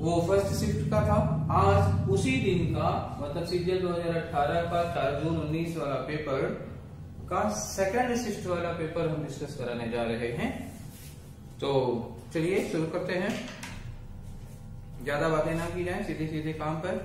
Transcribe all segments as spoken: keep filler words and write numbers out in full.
वो first shift का था। आज उसी दिन का मतलब सीजीएल दो हज़ार अठारह का चार जून उन्नीस वाला पेपर का सेकंड शिफ्ट वाला पेपर हम डिस्कस कराने जा रहे हैं। तो चलिए शुरू करते हैं, ज्यादा बातें ना की जाए, सीधे सीधे काम पर।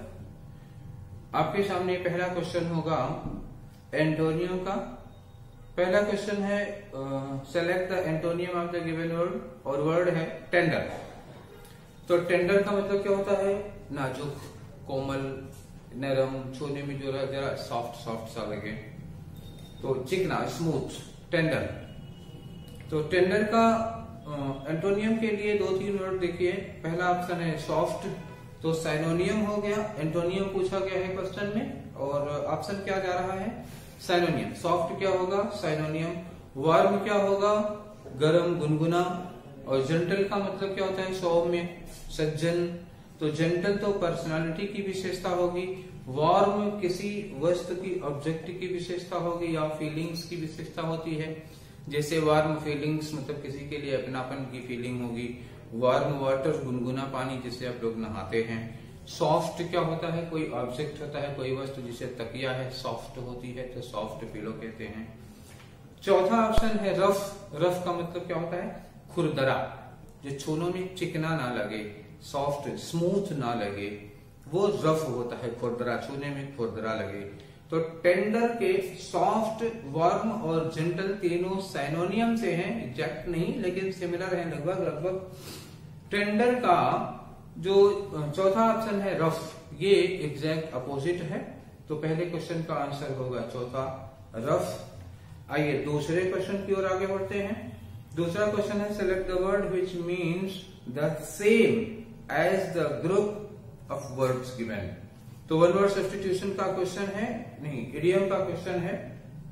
आपके सामने पहला क्वेश्चन होगा एंटोनियम का। पहला क्वेश्चन है select the antonym of the given word, और वर्ड है टेंडर। तो टेंडर का मतलब क्या होता है? नाजुक, कोमल, नरम, छूने में जो जरा सॉफ्ट सॉफ्ट सा लगे, तो चिकना, स्मूथ, टेंडर। तो टेंडर का एंटोनियम के लिए दो तीन वर्ड देखिए। पहला ऑप्शन है सॉफ्ट, तो साइनोनियम हो गया। एंटोनियम पूछा गया है क्वेश्चन में और ऑप्शन क्या जा रहा है? साइनोनियम। सॉफ्ट क्या होगा? साइनोनियम। वार्म क्या होगा? गरम, गुनगुना। और जेंटल का मतलब क्या होता है? सौम्य, सज्जन। तो जेंटल तो पर्सनालिटी की विशेषता होगी, वार्म किसी वस्तु की, ऑब्जेक्ट की विशेषता होगी या फीलिंग्स की विशेषता होती है। जैसे वार्म फीलिंग्स मतलब किसी के लिए अपनापन की फीलिंग होगी। वार्म वाटर, गुनगुना पानी जिससे आप लोग नहाते हैं। सॉफ्ट क्या होता है? कोई ऑब्जेक्ट होता है, कोई वस्तु जिसे तकिया है, सॉफ्ट होती है, तो सॉफ्ट पिलो कहते हैं। चौथा ऑप्शन है रफ। रफ का मतलब क्या होता है? खुरदरा, जो छूने में चिकना ना लगे, सॉफ्ट स्मूथ ना लगे, वो रफ होता है। खुरदरा, छूने में खुरदरा लगे। तो टेंडर के सॉफ्ट, वार्म और जेंटल तीनों साइनोनियम से हैं, एग्जैक्ट नहीं लेकिन सिमिलर हैं लगभग लगभग। टेंडर का जो चौथा ऑप्शन है रफ, ये एग्जैक्ट अपोजिट है। तो पहले क्वेश्चन का आंसर होगा चौथा, रफ। आइए दूसरे क्वेश्चन की ओर आगे बढ़ते हैं। दूसरा क्वेश्चन है select the word which means the same as the group of words given. तो वन वर्ड सब्स्टिट्यूशन का क्वेश्चन है, नहीं इडियम का क्वेश्चन है।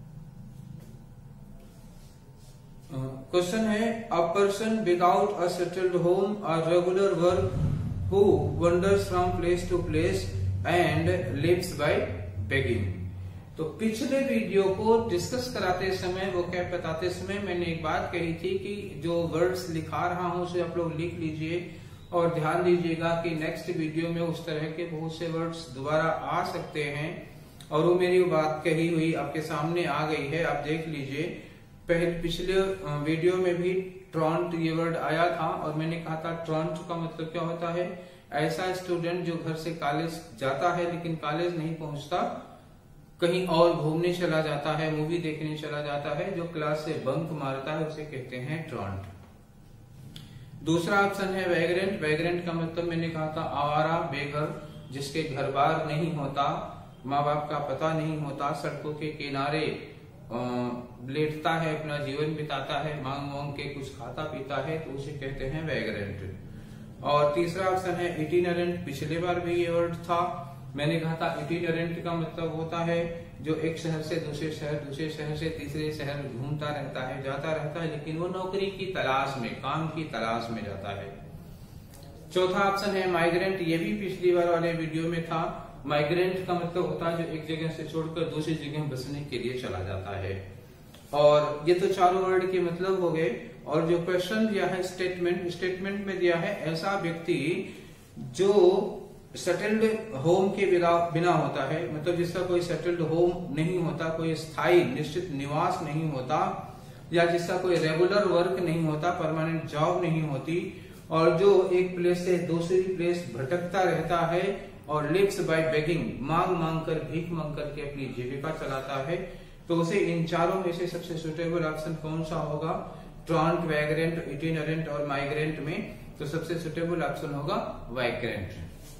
क्वेश्चन है a person without a settled home, a regular work, who wanders from place to place and lives by begging. तो पिछले video को डिस्कस कराते समय, वो क्या बताते समय मैंने एक बात कही थी कि जो वर्ड्स लिखा रहा हूं उसे आप लोग लिख लीजिए और ध्यान दीजिएगा कि नेक्स्ट वीडियो में उस तरह के बहुत से वर्ड्स दोबारा आ सकते हैं। और वो मेरी बात कही हुई आपके सामने आ गई है, आप देख लीजिए। पहले पिछले वीडियो में भी ट्रॉन्ट ये वर्ड आया था और मैंने कहा था ट्रॉन्ट का मतलब क्या होता है? ऐसा स्टूडेंट जो घर से कॉलेज जाता है लेकिन कॉलेज नहीं पहुंचता, कहीं और घूमने चला जाता है, मूवी देखने चला जाता है, जो क्लास से बंक मारता है, उसे कहते हैं ट्रॉन्ट। दूसरा ऑप्शन है वैग्रेंट। वैग्रेंट का मतलब मैंने कहा था आवारा, बेघर, जिसके घर बार नहीं होता, माँ बाप का पता नहीं होता, सड़कों के किनारे लेटता है, अपना जीवन बिताता है, मांग मांग के कुछ खाता पीता है, तो उसे कहते हैं वैग्रेंट। और तीसरा ऑप्शन है इटिनरेंट। पिछले बार भी ये वर्ड था, मैंने कहा था इटिनरेंट का मतलब होता है जो एक शहर से दूसरे शहर, दूसरे शहर से तीसरे शहर घूमता रहता है, जाता रहता है, लेकिन वो नौकरी की तलाश में, काम की तलाश में जाता है। चौथा ऑप्शन है माइग्रेंट। ये भी पिछली बार वाले वीडियो में था। माइग्रेंट का मतलब होता है जो एक जगह से छोड़कर दूसरी जगह बसने के लिए चला जाता है। और ये तो चारों वर्ड के मतलब हो गए। और जो क्वेश्चन दिया है स्टेटमेंट, स्टेटमेंट में दिया है ऐसा व्यक्ति जो सेटल्ड होम के बिना होता है, मतलब जिसका कोई सेटल्ड होम नहीं होता, कोई स्थायी निश्चित निवास नहीं होता, या जिसका कोई रेगुलर वर्क नहीं होता, परमानेंट जॉब नहीं होती, और जो एक प्लेस से दूसरी प्लेस भटकता रहता है और लिव्स बाय बेगिंग, मांग मांग कर, भीख मांग करके अपनी जीविका चलाता है, तो उसे इन चारों में से सबसे सुटेबल ऑप्शन कौन सा होगा? ट्रॉन्ट, वैग्रेंट, इटिनरेंट और माइग्रेंट में तो सबसे सुटेबल ऑप्शन होगा वैग्रेंट।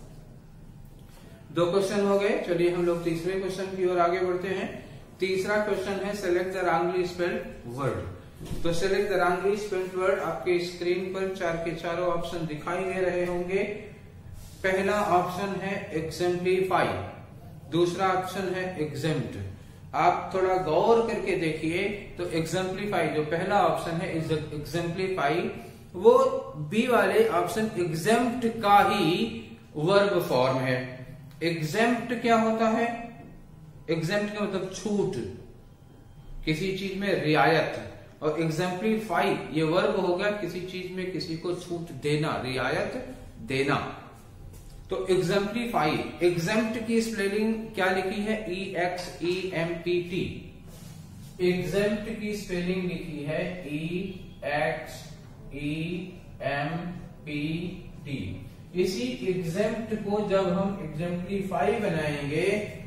दो क्वेश्चन हो गए, चलिए हम लोग तीसरे क्वेश्चन की ओर आगे बढ़ते हैं। तीसरा क्वेश्चन है select the wrongly spelled word. तो select the wrongly spelled word, आपके स्क्रीन पर चार के चारों ऑप्शन दिखाई दे रहे होंगे। पहला ऑप्शन है एग्जेम्प्लीफाई, दूसरा ऑप्शन है एग्जेम्प्ट। आप थोड़ा गौर करके देखिए तो एग्जेम्प्लीफाई जो पहला ऑप्शन है एग्जेम्प्लीफाई, वो बी वाले ऑप्शन एग्जेम्प्ट का ही वर्ब फॉर्म है। एग्जेम्प्ट क्या होता है? एग्जेम्प्ट का मतलब छूट, किसी चीज में रियायत, और एग्जेम्प्लीफाई ये वर्ब हो गया किसी चीज में किसी को छूट देना, रियायत देना। तो एग्जाम्पलीफाई, एग्जेम्प्ट की स्पेलिंग क्या लिखी है? E X E M P T. Exempt की स्पेलिंग लिखी है E X E M P T. इसी एग्जेम्प्ट को जब हम एग्जेम्प्लीफाई बनाएंगे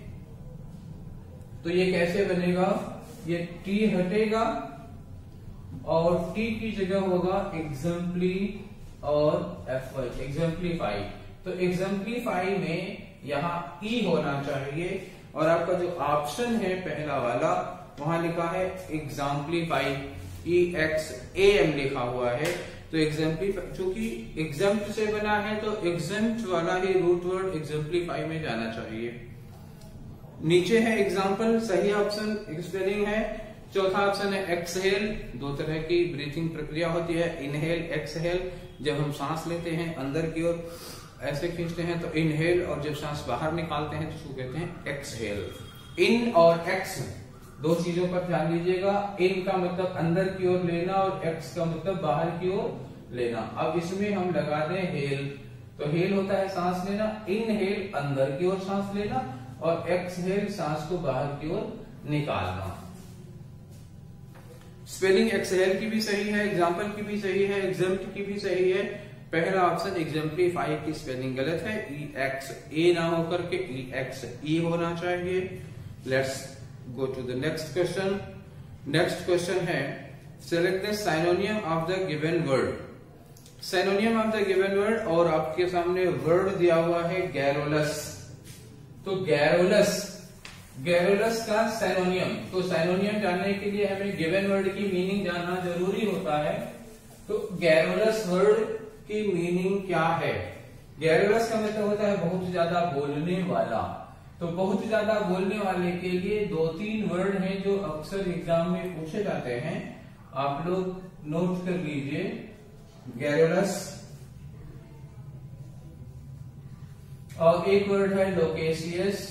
तो ये कैसे बनेगा? ये टी हटेगा और टी की जगह होगा एग्जाम्पली और एफ वाई, एग्जाम्पलीफाई। तो एग्जाम्पलीफाई में यहाँ ई होना चाहिए और आपका जो ऑप्शन है पहला वाला वहां लिखा है exemplify, E X A M लिखा हुआ है। तो एग्जाम्पलीफाई चूंकि एग्जाम्प्ट से बना है तो एग्जाम्प्ट वाला ही रूट वर्ड एग्जाम्पलीफाई में जाना चाहिए। नीचे है एग्जाम्पल, सही ऑप्शन स्पेलिंग है। चौथा ऑप्शन है एक्सहेल। दो तरह की ब्रीथिंग प्रक्रिया होती है, इनहेल एक्सहेल। जब हम सांस लेते हैं अंदर की ओर ऐसे खींचते हैं तो इनहेल, और जब सांस बाहर निकालते हैं तो उसको कहते हैं एक्सहेल। इन और एक्स दो चीजों पर ध्यान दीजिएगा। इन का मतलब अंदर की ओर लेना और एक्स का मतलब बाहर की ओर लेना। अब इसमें हम लगा दें हेल, तो हेल होता है सांस लेना, इनहेल अंदर की ओर सांस लेना और एक्सहेल सांस को बाहर की ओर निकालना। स्पेलिंग एक्सहेल की भी सही है, एग्जाम्पल की भी सही है, एग्जाम्प्ट की भी सही है। पहला ऑप्शन एग्जाम्पलीफाई की स्पेलिंग गलत है, ई एक्स ए ना होकर के ई एक्स ई होना चाहिए। Let's go to the next question. Next question है select the synonym of the given word. Synonym of the given word, और आपके सामने वर्ड दिया हुआ है गैरोलस। तो गैरोलस, गैरोलस का साइनोनियम, तो साइनोनियम जानने के लिए हमें गिवन वर्ड की मीनिंग जानना जरूरी होता है। तो गैरोलस वर्ड की मीनिंग क्या है? गैरोलस का मतलब होता है बहुत ज्यादा बोलने वाला। तो बहुत ज्यादा बोलने वाले के लिए दो तीन वर्ड हैं जो अक्सर एग्जाम में पूछे जाते हैं, आप लोग नोट कर लीजिए। गैरोलस, और एक वर्ड है लोकेशियस,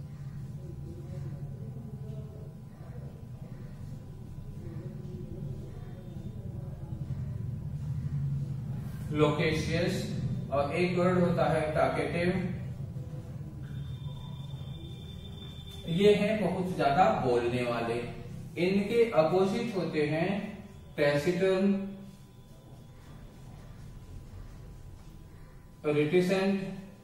लोकेशियस, और एक वर्ड होता है टॉकेटिव। ये हैं बहुत ज्यादा बोलने वाले। इनके अपोजिट होते हैं टैसिटर्न, रिटिसेंट,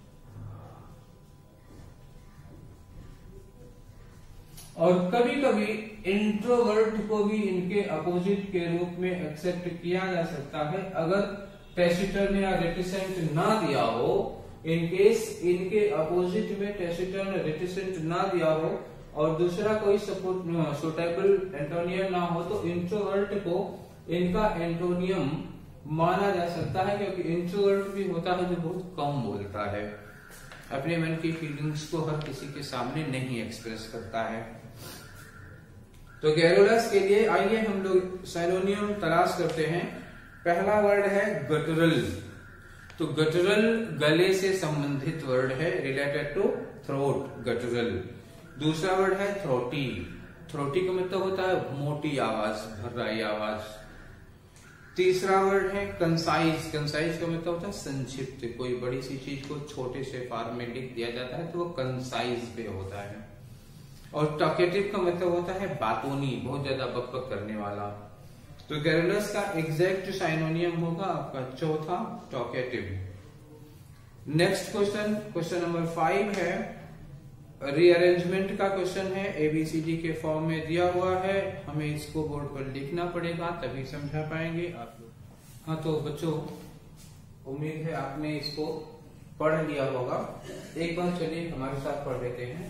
और कभी कभी इंट्रोवर्ट को भी इनके अपोजिट के रूप में एक्सेप्ट किया जा सकता है। अगर टैसिटर्न या रेटिसेंट ना दिया हो, इन केस इनके अपोजिट में टैसिटर्न रेटिसेंट ना दिया हो और दूसरा कोई सपोर्ट सुटेबल एंटोनियम ना हो, तो इंट्रोवर्ट को इनका एंटोनियम माना जा सकता है, क्योंकि इंट्रोवर्ट भी होता है जो बहुत कम बोलता है, अपने मन की फीलिंग्स को हर किसी के सामने नहीं एक्सप्रेस करता है। तो गैरोलस के लिए आइए हम लोग साइनोनियम तलाश करते हैं। पहला वर्ड है गटरल। तो गटरल गले से संबंधित वर्ड है, रिलेटेड टू थ्रोट, गटरल। दूसरा वर्ड है थ्रोटी। थ्रोटी का मतलब होता है मोटी आवाज, भर्राई आवाज। तीसरा वर्ड है कंसाइज। कंसाइज का मतलब होता है संक्षिप्त, कोई बड़ी सी चीज को छोटे से फॉर्म में लिख दिया जाता है तो वो कंसाइज पे होता है। और टॉकेटिव का मतलब होता है बातोनी, बहुत ज्यादा बकबक करने वाला। तो गैरोलस का एग्जैक्ट साइनोनियम होगा आपका चौथा, talkative. Next question, question number five है, रीअरेंजमेंट का क्वेश्चन है, एबीसीडी के फॉर्म में दिया हुआ है, हमें इसको बोर्ड पर लिखना पड़ेगा तभी समझा पाएंगे आप लोग। हाँ तो बच्चों, उम्मीद है आपने इसको पढ़ लिया होगा। एक बार चलिए हमारे साथ पढ़ लेते हैं।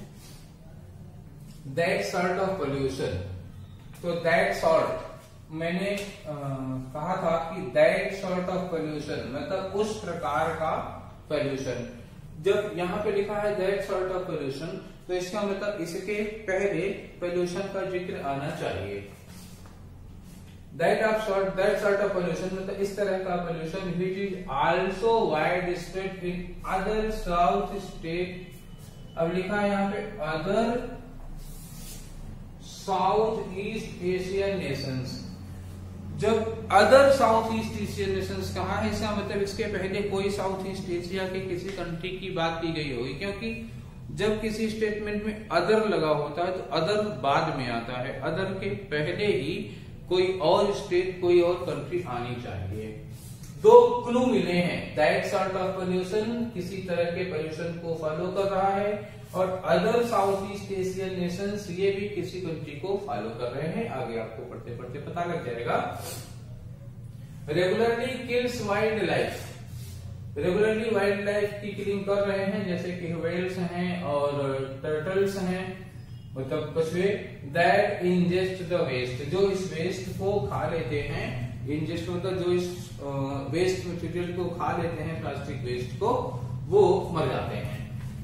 That sort of pollution. तो दैट सॉर्ट, मैंने आ, कहा था कि दैट सॉर्ट ऑफ पोल्यूशन मतलब उस प्रकार का पोल्यूशन। जब यहाँ पे लिखा है दैट सॉर्ट ऑफ पोल्यूशन, तो इसका मतलब इसके पहले पोल्यूशन का जिक्र आना चाहिए। That of sort, that sort of pollution मतलब इस तरह का pollution which is also wide spread in other south state. अब लिखा है यहाँ पे other south east Asian nations. जब other south east Asian nations कहा है, इसका मतलब इसके पहले कोई साउथ ईस्ट एशिया के किसी कंट्री की बात की गई होगी, क्योंकि जब किसी स्टेटमेंट में अदर लगा होता है तो अदर बाद में आता है, अदर के पहले ही कोई और स्टेट, कोई और कंट्री आनी चाहिए। दो क्लू मिले हैं, दैट सॉर्ट ऑफ पोल्यूशन किसी तरह के पोल्यूशन को फॉलो कर रहा है, और other south east Asian nations ये भी किसी कंट्री को फॉलो कर रहे हैं। आगे आपको पढ़ते पढ़ते पता लग जाएगा। Regularly kills wild life, regularly wild life की किलिंग कर रहे हैं, जैसे कि व्हेल्स हैं और टर्टल्स हैं, मतलब कछुए। दैट इंजेस्ट द वेस्ट, जो इस वेस्ट को खा लेते हैं, इंजेस्ट मतलब जो इस वेस्ट मटेरियल को खा लेते हैं, प्लास्टिक वेस्ट को, वो मर जाते हैं।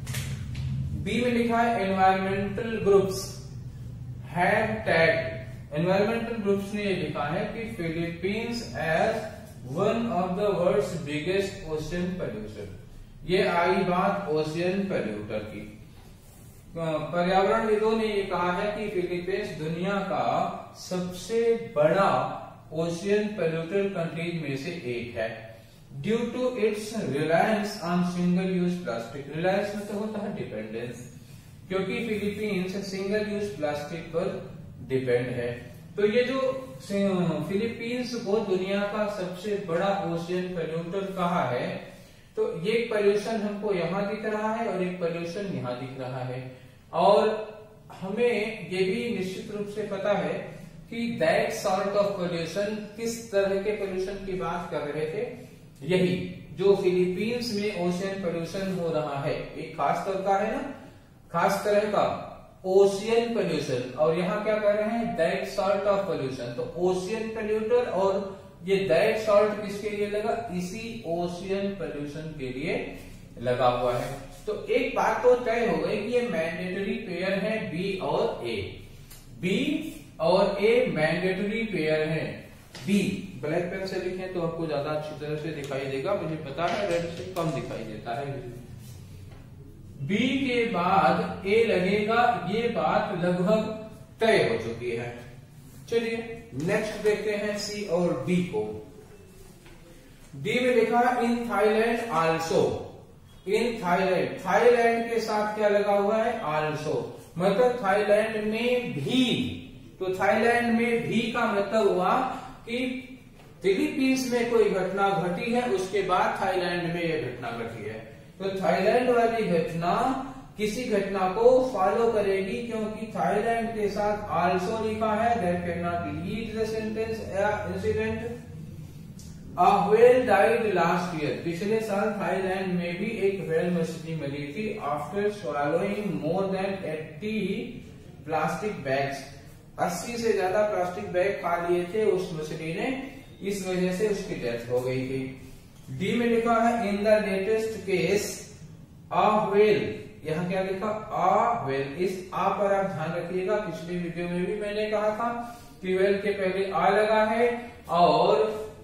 बी में लिखा है environmental groups have tag, environmental groups ने ये लिखा है कि Philippines as one of the world's biggest ocean pollution. ये आई बात ओशियन पोल्यूटर की। पर्यावरणविदों ने ये कहा है कि फिलीपींस दुनिया का सबसे बड़ा ओशियन पोल्यूटर कंट्रीज में से एक है, due to its reliance on single use plastic. Reliance में तो होता है डिपेंडेंस, क्योंकि फिलीपींस सिंगल यूज प्लास्टिक पर डिपेंड है। तो ये जो फिलीपींस को दुनिया का सबसे बड़ा ओशियन पोल्यूटर कहा है, तो ये पोल्यूशन हमको यहाँ दिख रहा है और एक पोल्यूशन यहाँ दिख रहा है, और हमें ये भी निश्चित रूप से पता है कि दैट सॉर्ट ऑफ पोल्यूशन, किस तरह के पोल्यूशन की बात कर रहे थे, यही जो फिलीपींस में ओशियन पोल्यूशन हो रहा है, एक खास तरह का है ना, खास तरह का ओशियन पोल्यूशन। और यहाँ क्या कर रहे हैं, दैट सॉर्ट ऑफ पोल्यूशन। तो ओशियन पोल्यूटर और ये दैट सॉल्ट किसके लिए लगा, इसी ओशियन पोल्यूशन के लिए लगा हुआ है। तो एक बात तो तय हो गई कि ये मैंडेटरी पेयर है बी और ए, बी और ए मैंडेटरी पेयर है। बी ब्लैक पेन से लिखें तो आपको ज्यादा अच्छी तरह से दिखाई देगा, मुझे पता है रेड से कम दिखाई देता है। बी के बाद ए लगेगा, ये बात लगभग तय हो चुकी है। चलिए नेक्स्ट देखते हैं सी और डी को। डी में लिखा है in Thailand also, in Thailand, Thailand के साथ क्या लगा हुआ है, आल्सो, मतलब थाईलैंड में भी। तो थाईलैंड में भी का मतलब हुआ कि फिलीपींस में कोई घटना घटी है, उसके बाद थाईलैंड में यह घटना घटी है। तो थाईलैंड वाली घटना किसी घटना को फॉलो करेगी, क्योंकि थाईलैंड के साथ आल्सो लिखा है, that can not lead the sentence incident. A whale died last year, पिछले साल थाईलैंड में भी एक व्हेल मछली मरी थी, after swallowing more than eighty plastic bags. अस्सी से ज्यादा प्लास्टिक बैग खा लिए थे उस मछली ने, इस वजह से उसकी डेथ हो गई थी। डी में लिखा है in the latest case a whale, यहाँ क्या लिखा, आ वेल। इस आ पर आप ध्यान रखिएगा, पिछले वीडियो में भी मैंने कहा था कि वेल के पहले आ लगा है, और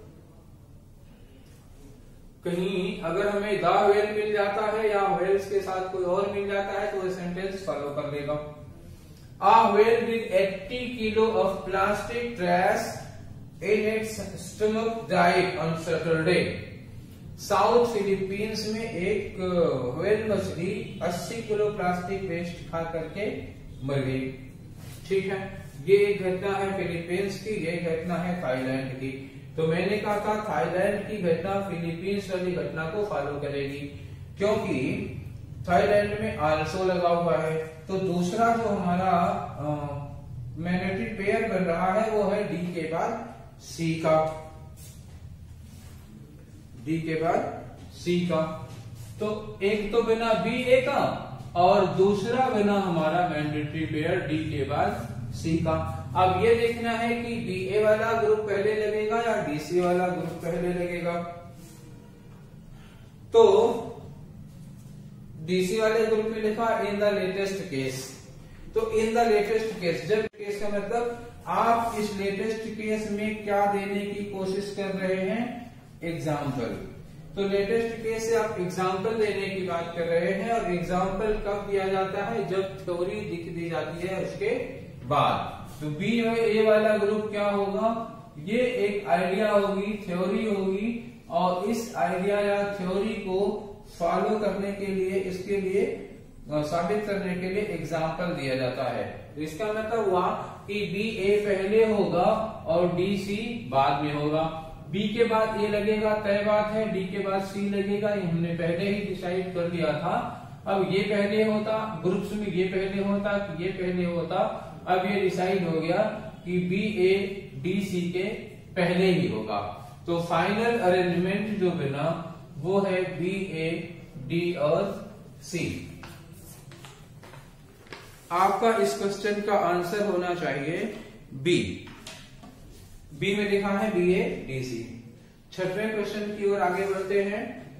कहीं अगर हमें द वेल मिल जाता है या वेल्स के साथ कोई और मिल जाता है तो वह सेंटेंस फॉलो कर लेगा। A whale with eighty kilo of plastic trash in its stomach died on Saturday. South Philippines में एक व्हेल मछली अस्सी किलो प्लास्टिक वेस्ट खा करके मर गई। ठीक है, ये एक घटना है फिलीपींस की, ये घटना है थाईलैंड की। तो मैंने कहा था थाईलैंड की घटना फिलीपींस वाली घटना को फॉलो करेगी, क्योंकि थाईलैंड में आल्सो लगा हुआ है। तो दूसरा जो हमारा मैग्नेटिक पेयर बन रहा है वो है डी के बाद सी का, डी के बाद सी का। तो एक तो बना बी ए का और दूसरा बना हमारा मैंडेटरी पेयर डी के बाद सी का। अब ये देखना है कि डी ए वाला ग्रुप पहले लगेगा या डी सी वाला ग्रुप पहले लगेगा। तो डीसी वाले ग्रुप में लिखा इन द लेटेस्ट केस। तो इन द लेटेस्ट केस, जब केस का मतलब आप इस लेटेस्ट केस में क्या देने की कोशिश कर रहे हैं, एग्जाम्पल। तो लेटेस्ट केस से आप एग्जाम्पल देने की बात कर रहे हैं, और एग्जाम्पल कब दिया जाता है, जब थ्योरी लिख दी जाती है उसके बाद। तो बी ए वाला ग्रुप क्या होगा, ये एक आइडिया होगी, थ्योरी होगी, और इस आइडिया या थ्योरी को फॉलो करने के लिए, इसके लिए साबित करने के लिए एग्जाम्पल दिया जाता है। तो इसका मतलब हुआ कि बी ए पहले होगा और डी सी बाद में होगा। बी के बाद ए लगेगा, तय बात है। डी के बाद सी लगेगा, ये हमने पहले ही डिसाइड कर लिया था। अब ये पहले होता, ग्रुप्स में ये पहले होता, ये पहले होता। अब ये डिसाइड हो गया कि बी ए डी सी के पहले ही होगा। तो फाइनल अरेंजमेंट जो बना वो है बी ए डी और सी। आपका इस क्वेश्चन का आंसर होना चाहिए बी। बी में लिखा है बी ए डी सी। छठवें क्वेश्चन की ओर आगे बढ़ते हैं।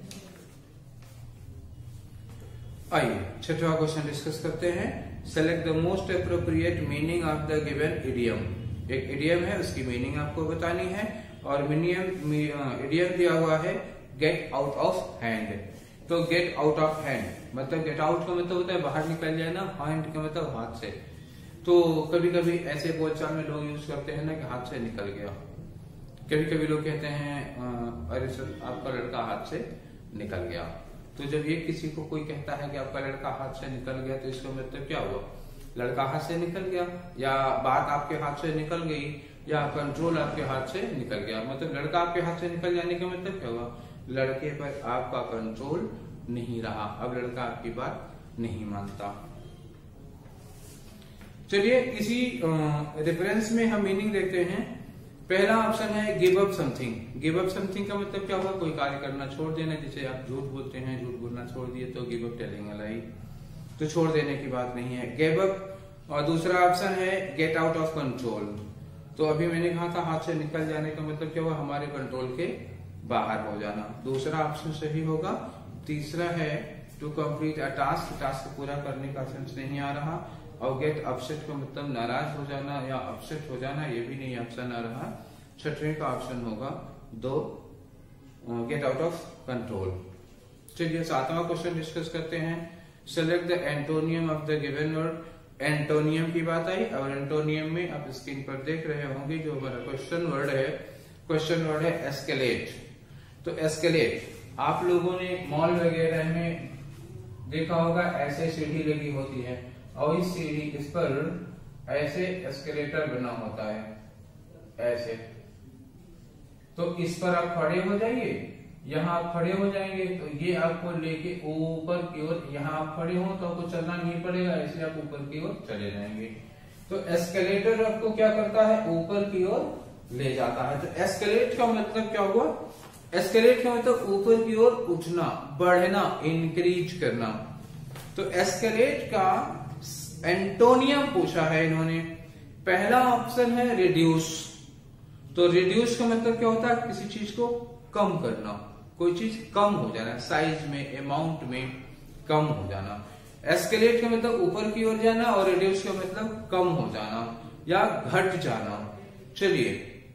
आइए छठवां क्वेश्चन डिस्कस करते हैं। Select the most appropriate meaning of the given idiom. एक इडियम है, उसकी मीनिंग आपको बतानी है, और मीनियम इडियम दिया हुआ है गेट आउट ऑफ हैंड। तो गेट आउट ऑफ हैंड मतलब गेट आउट का मतलब होता है बाहर निकल जाए ना, हैंड का मतलब हाथ से। तो कभी कभी ऐसे बोलचाल में लोग यूज करते हैं ना कि हाथ से निकल गया। कभी कभी लोग कहते हैं अरे सर आपका लड़का हाथ से निकल गया। तो जब ये किसी को कोई कहता है कि आपका लड़का हाथ से निकल गया, तो इसका मतलब क्या हुआ? लड़का हाथ से निकल गया, या बात आपके हाथ से निकल गई, या कंट्रोल आपके हाथ से निकल गया। मतलब लड़का आपके हाथ से निकल जाने का मतलब क्या हुआ? लड़के पर आपका कंट्रोल नहीं रहा, अब लड़का आपकी बात नहीं मानता। चलिए इसी रेफरेंस में हम मीनिंग देखते हैं। पहला ऑप्शन है give up something. Give up something का मतलब क्या हुआ? कोई कार्य करना छोड़ देना। जैसे आप झूठ बोलते हैं, झूठ बोलना छोड़ दिए तो give up telling a lie, तो छोड़ देने की बात नहीं है, गिव अप। और दूसरा ऑप्शन है गेट आउट ऑफ कंट्रोल। तो अभी मैंने कहा था हाथ से निकल जाने का मतलब क्या हुआ? हमारे कंट्रोल के बाहर हो जाना। दूसरा ऑप्शन सही होगा। तीसरा है to complete a task. Task पूरा करने का सेंस नहीं आ रहा। और गेट अपसेट का मतलब नाराज हो जाना या अपसेट हो जाना, ये भी नहीं ऑप्शन आ रहा। छठवें का ऑप्शन होगा दो, गेट आउट ऑफ कंट्रोल। चलिए सातवां क्वेश्चन डिस्कस करते हैं। Select the antonym of the given word. Antonym की बात आई, और एंटोनियम में आप स्क्रीन पर देख रहे होंगे जो हमारा क्वेश्चन वर्ड है, क्वेश्चन वर्ड है एस्केलेट। तो एस्केलेट आप लोगों ने मॉल वगैरह में देखा होगा, ऐसे सीढ़ी लगी होती है, और इस सीढ़ी इस पर ऐसे एस्केलेटर बना होता है, ऐसे। तो इस पर आप खड़े हो जाइए, यहाँ आप खड़े हो जाएंगे तो ये आपको लेके ऊपर की ओर, यहाँ आप खड़े हो तो आपको चलना नहीं पड़ेगा, इसलिए आप ऊपर की ओर चले जाएंगे। तो एस्केलेटर आपको क्या करता है? ऊपर की ओर ले जाता है। तो एस्केलेट का मतलब क्या हुआ? एस्केलेट का मतलब ऊपर की ओर उठना, बढ़ना, इंक्रीज करना। तो एस्केलेट का एंटोनियम पूछा है इन्होंने। पहला ऑप्शन है रिड्यूस। तो रिड्यूस का मतलब क्या होता है? किसी चीज को कम करना, कोई चीज कम हो जाना, साइज में, अमाउंट में कम हो जाना। एस्केलेट का मतलब ऊपर की ओर जाना, और रिड्यूस का मतलब कम हो जाना या घट जाना। चलिए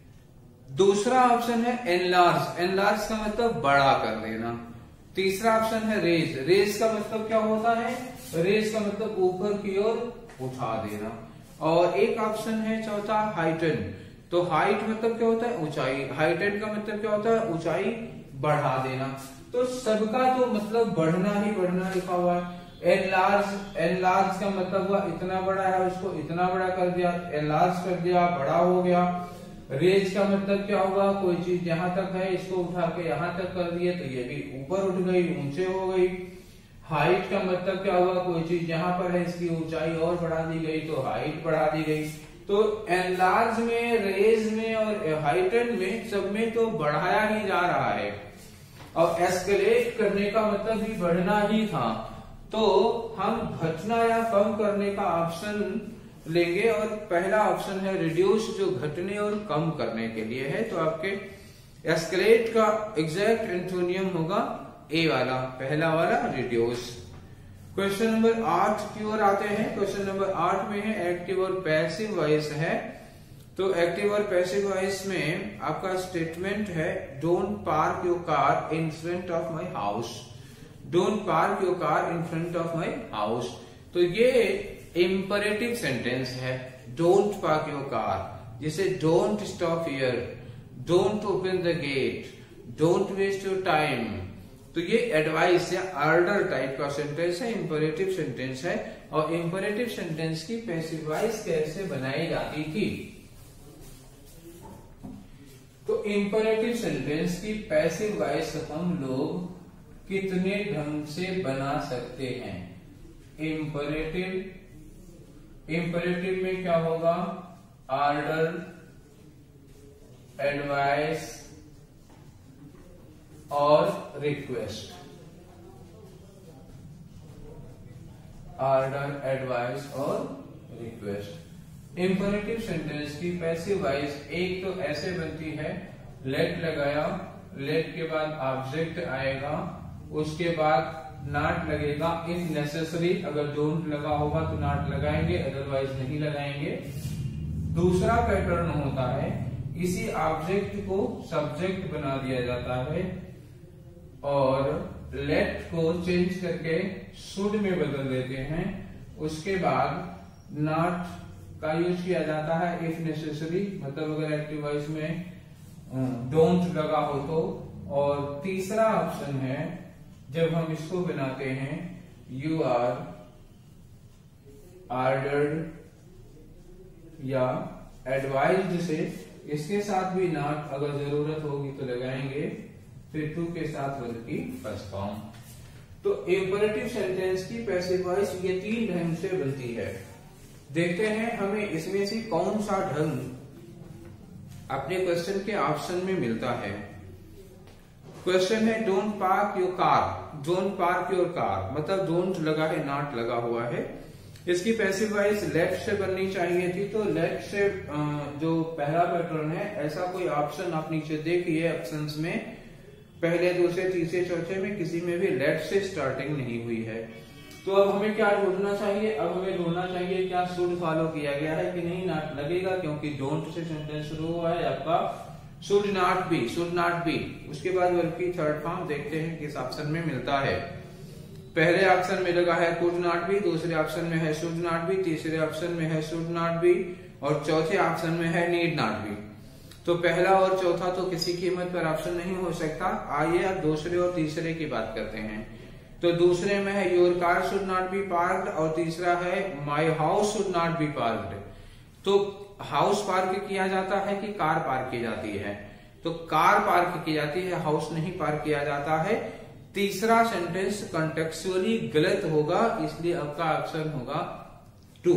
दूसरा ऑप्शन है एनलार्ज। एनलार्ज का मतलब बड़ा कर देना। तीसरा ऑप्शन है रेज। रेज का मतलब क्या होता है? रेज का मतलब ऊपर की ओर उठा देना। और एक ऑप्शन है चौथा हाइटन। तो हाइट मतलब क्या होता है? ऊंचाई। हाइटन का मतलब क्या होता है? ऊंचाई बढ़ा देना। तो सबका तो मतलब बढ़ना ही बढ़ना लिखा हुआ है। एनलार्ज, एनलार्ज का मतलब हुआ इतना बड़ा है उसको इतना बड़ा कर दिया, एनलार्ज कर दिया, बड़ा हो गया। रेज का मतलब क्या होगा? कोई चीज जहां तक है इसको उठा के यहां तक कर दिए तो ये भी ऊपर उठ गई, ऊंचे हो गई। हाइट का मतलब क्या हुआ? कोई चीज जहां पर है इसकी ऊंचाई और बढ़ा दी गई तो हाइट बढ़ा दी गई। तो एनलार्ज में, रेज में और हाइटन में सब में तो बढ़ाया ही जा रहा है, और एस्केलेट करने का मतलब भी बढ़ना ही था। तो हम घटना या कम करने का ऑप्शन लेंगे, और पहला ऑप्शन है रिड्यूस जो घटने और कम करने के लिए है। तो आपके एस्केलेट का एग्जैक्ट एंटोनियम होगा ए वाला, पहला वाला रिड्यूस। क्वेश्चन नंबर आठ की ओर आते हैं। क्वेश्चन नंबर आठ में है एक्टिव और पैसिव वॉइस है। तो एक्टिव और पैसिव वॉइस में आपका स्टेटमेंट है don't park your car in front of my house. Don't park your car in front of my house. तो ये इंपरेटिव सेंटेंस है, डोंट पार्क योर कार। जैसे don't stop here, don't open the gate, don't waste your time. तो ये advice या order type का sentence है, imperative sentence है। और इंपरेटिव सेंटेंस की पैसिव वॉइस कैसे बनाई जाती थी? तो इंपरेटिव सेंटेंस की पैसिव वॉइस हम लोग कितने ढंग से बना सकते हैं? इंपरेटिव, इंपरेटिव में क्या होगा? ऑर्डर, एडवाइस और रिक्वेस्ट। ऑर्डर, एडवाइस और रिक्वेस्ट। इंपरेटिव सेंटेंस की पैसिव वॉइस एक तो ऐसे बनती है, लेट लगाया, लेट के बाद ऑब्जेक्ट आएगा, उसके बाद नॉट लगेगा इफ नेसेसरी, अगर डोंट लगा होगा तो नॉट लगाएंगे, अदरवाइज नहीं लगाएंगे। दूसरा पैटर्न होता है, इसी ऑब्जेक्ट को सब्जेक्ट बना दिया जाता है और लेट को चेंज करके शुड में बदल देते हैं। उसके बाद नॉट का यूज किया जाता है इफ नेसेसरी, मतलब अगर एक्टिव वॉइस में डोंट लगा हो तो। और तीसरा ऑप्शन है जब हम इसको बनाते हैं, यू आर ऑर्डर्ड या एडवाइज्ड से, इसके साथ भी नॉट अगर जरूरत होगी तो लगाएंगे, फिर टू के साथ वर्ब की फर्स्ट फॉर्म। तो इंपरेटिव सेंटेंस की पैसिव वॉइस ये तीन ढंग से बनती है। देखते हैं हमें इसमें से कौन सा ढंग अपने क्वेश्चन के ऑप्शन में मिलता है। क्वेश्चन है don't park your car, don't park your car, मतलब डोंट लगा है, नॉट लगा हुआ है। इसकी पैसिव वॉइस लेफ्ट से बननी चाहिए थी, तो लेफ्ट से जो पहला पैटर्न है, ऐसा कोई ऑप्शन आप नीचे देखिए ऑप्शंस में, पहले, दूसरे, तीसरे, चौथे में किसी में भी लेफ्ट से स्टार्टिंग नहीं हुई है। तो अब हमें क्या ढूंढना चाहिए? अब हमें ढूंढना चाहिए क्या शुड फॉलो किया गया है कि नहीं। नॉट लगेगा क्योंकि डोंट से सेंटेंस शुरू हुआ है आपका, should not be, should not be. उसके बाद वर्ब की थर्ड फॉर्म देखते हैं किस ऑप्शन में मिलता है। पहले ऑप्शन में लगा है कुड नॉट बी, दूसरे ऑप्शन में है शुड नॉट बी, तीसरे ऑप्शन में है शुड नॉट बी और चौथे ऑप्शन में है नीड नॉट बी। तो पहला और चौथा तो किसी कीमत पर ऑप्शन नहीं हो सकता। आइए अब दूसरे और तीसरे की बात करते हैं। तो दूसरे में है your car should not be parked और तीसरा है my house should not be parked. तो हाउस पार्क किया जाता है कि कार पार्क की जाती है? तो कार पार्क की जाती है, हाउस नहीं पार्क किया जाता है। तीसरा सेंटेंस कॉन्टेक्चुअली गलत होगा, इसलिए आपका ऑप्शन होगा टू।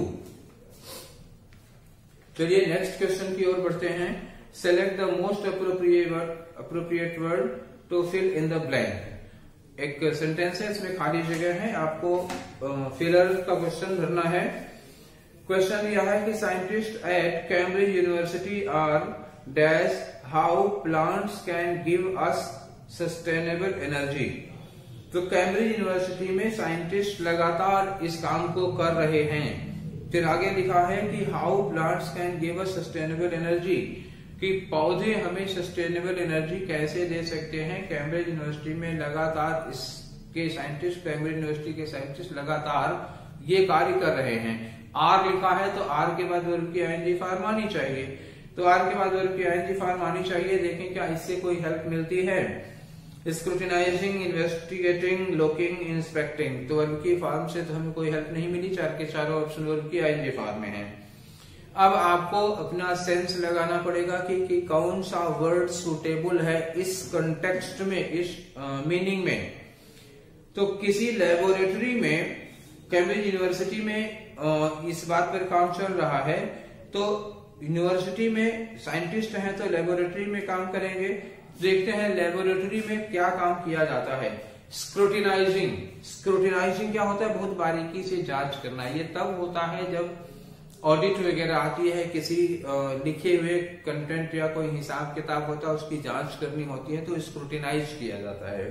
चलिए नेक्स्ट क्वेश्चन की ओर बढ़ते हैं। Select the most appropriate appropriate word to fill in the blank. एक सेंटेंस है, इसमें खाली जगह है, आपको फिलर का क्वेश्चन भरना है। क्वेश्चन यह है कि scientist at Cambridge university are dash how plants can give us sustainable energy. तो कैम्ब्रिज यूनिवर्सिटी में साइंटिस्ट लगातार इस काम को कर रहे हैं। फिर आगे लिखा है कि how plants can give us sustainable energy, कि पौधे हमें सस्टेनेबल एनर्जी कैसे दे सकते हैं। कैम्ब्रिज यूनिवर्सिटी में लगातार इसके साइंटिस्ट, कैम्ब्रिज यूनिवर्सिटी के साइंटिस्ट लगातार ये कार्य कर रहे हैं। आर लिखा है तो आर के बाद वर्ब की आईएनजी फॉर्म आनी चाहिए। तो आर के बाद वर्ब की आईएनजी फॉर्म आनी चाहिए। देखें क्या इससे कोई हेल्प मिलती है। Scrutinizing, investigating, looking, inspecting. तो वर्ब की फॉर्म से तो हमें कोई हेल्प नहीं मिली, चार के चारों ऑप्शन वर्ब की आईएनजी फॉर्म में है। अब आपको अपना सेंस लगाना पड़ेगा कि, कि कौन सा वर्ड सुटेबल है इस कंटेक्स्ट में, इस मीनिंग में। तो किसी लेबोरेटरी में, कैम्ब्रिज यूनिवर्सिटी में आ, इस बात पर काम चल रहा है, तो यूनिवर्सिटी में साइंटिस्ट हैं तो लेबोरेटरी में काम करेंगे। देखते हैं लेबोरेटरी में क्या काम किया जाता है। स्क्रूटिनाइजिंग। स्क्रूटिनाइजिंग क्या होता है? बहुत बारीकी से जांच करना। ये तब होता है जब ऑडिट वगैरह आती है, किसी लिखे हुए कंटेंट या कोई हिसाब किताब होता है, उसकी जांच करनी होती है, तो स्क्रूटिनाइज किया जाता है।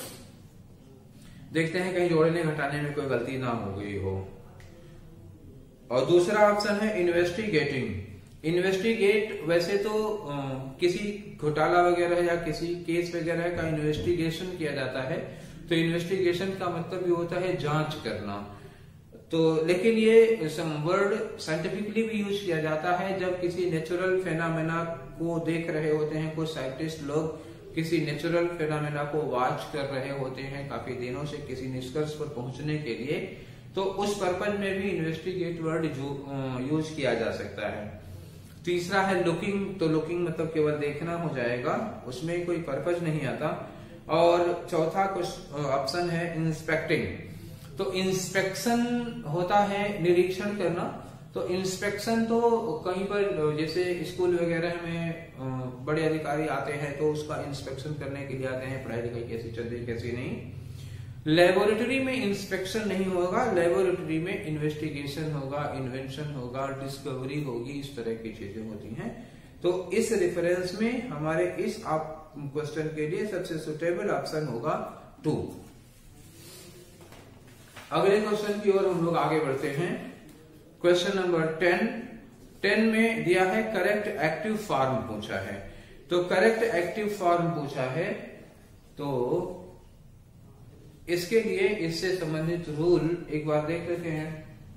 देखते हैं कहीं जोड़ने घटाने में कोई गलती ना हो गई हो। और दूसरा ऑप्शन है इन्वेस्टिगेटिंग। इन्वेस्टिगेट वैसे तो आ, किसी घोटाला वगैरह या किसी केस वगैरह का इन्वेस्टिगेशन किया जाता है। तो इन्वेस्टिगेशन का मतलब ये होता है जांच करना। तो लेकिन ये सम वर्ड साइंटिफिकली भी यूज किया जाता है जब किसी नेचुरल फेनामेना को देख रहे होते हैं। कुछ साइंटिस्ट लोग किसी नेचुरल फेनामेना को वॉच कर रहे होते हैं काफी दिनों से किसी निष्कर्ष पर पहुंचने के लिए, तो उस पर्पज में भी इन्वेस्टिगेट वर्ड यूज किया जा सकता है। तीसरा है लुकिंग, तो लुकिंग मतलब केवल देखना हो जाएगा, उसमें कोई पर्पज नहीं आता। और चौथा ऑप्शन है इंस्पेक्टिंग, तो इंस्पेक्शन होता है निरीक्षण करना। तो इंस्पेक्शन तो कहीं पर जैसे स्कूल वगैरह में बड़े अधिकारी आते हैं तो उसका इंस्पेक्शन करने के लिए आते हैं, पढ़ाई लिखाई कैसी चल रही कैसी नहीं। लेबोरेटरी में इंस्पेक्शन नहीं होगा, लेबोरेटरी में इन्वेस्टिगेशन होगा, इन्वेंशन होगा, डिस्कवरी होगी, इस तरह की चीजें होती हैं। तो इस रेफरेंस में हमारे इस क्वेश्चन के लिए सबसे सुटेबल ऑप्शन होगा टू। अगले क्वेश्चन की ओर हम लोग आगे बढ़ते हैं। क्वेश्चन नंबर टेन टेन में दिया है करेक्ट एक्टिव फॉर्म पूछा है। तो करेक्ट एक्टिव फॉर्म पूछा है, तो इसके लिए इससे संबंधित रूल एक बार देख लेते हैं।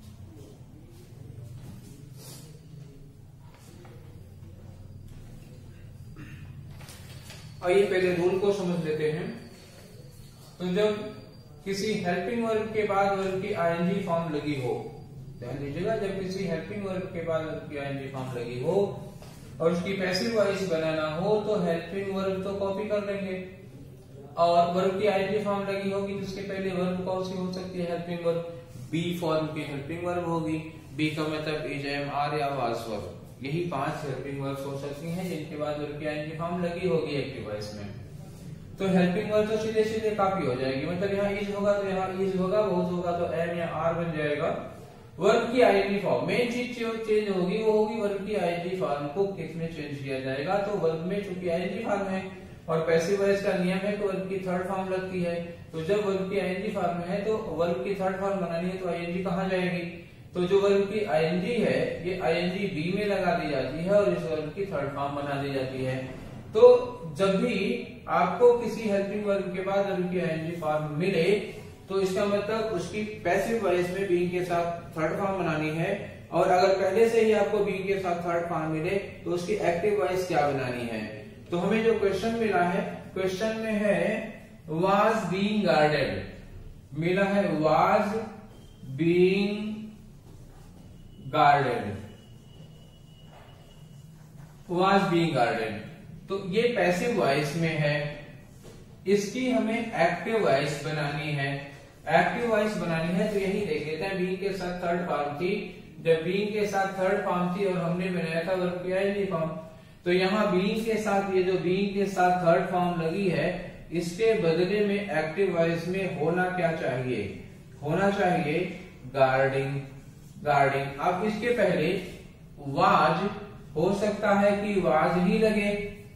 आइए पहले रूल को समझ लेते हैं। तो जब किसी हेल्पिंग वर्ब के बाद वर्ब की आईएनजी फॉर्म लगी हो, ध्यान दीजिएगा, जब किसी हेल्पिंग वर्ब के बाद वर्ब की आईएनजी फॉर्म लगी हो और उसकी पैसिव वॉइस बनाना हो तो हेल्पिंग वर्ब तो कॉपी कर लेंगे, और वर्ब की आईएनजी फॉर्म लगी होगी जिसके पहले वर्ब कौन सी हो सकती है, हेल्पिंग वर्ब, बी फॉर्म की हेल्पिंग वर्ब होगी। बी का मतलब इज, एम, आर या वाज वर्ब, यही पांच हेल्पिंग वर्ब्स हो सकती हैं जिनके बाद वर्ब की आईएनजी फॉर्म लगी होगी एक्टिव वॉइस में। तो हेल्पिंग वर्ब तो सीधे सीधे कॉपी हो जाएगी, मतलब यहाँ इज होगा तो यहाँ इज होगा, वोज होगा तो एम या आर बन जाएगा। वर्ब की आईएनजी फॉर्म, मेन चीज चेंज होगी वो होगी वर्ब की आईएनजी फॉर्म को किसमें चेंज किया जाएगा। तो वर्ब में चूंकि आईएनजी फॉर्म है और पैसिव वॉइस का नियम है तो वर्ब की थर्ड फॉर्म लगती है। तो जब वर्ब की आईएनजी फॉर्म है तो वर्ब की थर्ड फॉर्म बनानी है तो आईएनजी कहाँ जाएगी, तो जो वर्ब की आईएनजी है ये आईएनजी बी में लगा दी जाती है और इस वर्ब की थर्ड फॉर्म बना दी जाती है। तो जब भी आपको किसी हेल्पिंग वर्ब के बाद वर्ब की आईएनजी फॉर्म मिले तो इसका मतलब उसकी पैसिव वॉइस में बीइंग के साथ थर्ड फॉर्म बनानी है, और अगर पहले से ही आपको बीइंग के साथ थर्ड फॉर्म मिले तो उसकी एक्टिव वॉइस क्या बनानी है। तो हमें जो क्वेश्चन मिला है, क्वेश्चन में है वाज बीइंग गार्डेड, मिला है was being guarded, was being guarded, तो ये पैसिव वॉइस में है, इसकी हमें एक्टिव वॉइस बनानी है। एक्टिव वॉइस बनानी है तो यही देख लेते हैं, बीइंग के साथ थर्ड फॉर्म थी, जब बीइंग के साथ थर्ड फॉर्म थी और हमने बनाया था वर्ब की आईएनजी फॉर्म, तो यहाँ बीइंग के साथ ये जो बीइंग के साथ थर्ड फॉर्म लगी है इसके बदले में एक्टिव वॉइस में होना क्या चाहिए, होना चाहिए गार्डिंग, गार्डिंग। अब इसके पहले वाज हो सकता है कि वाज ही लगे,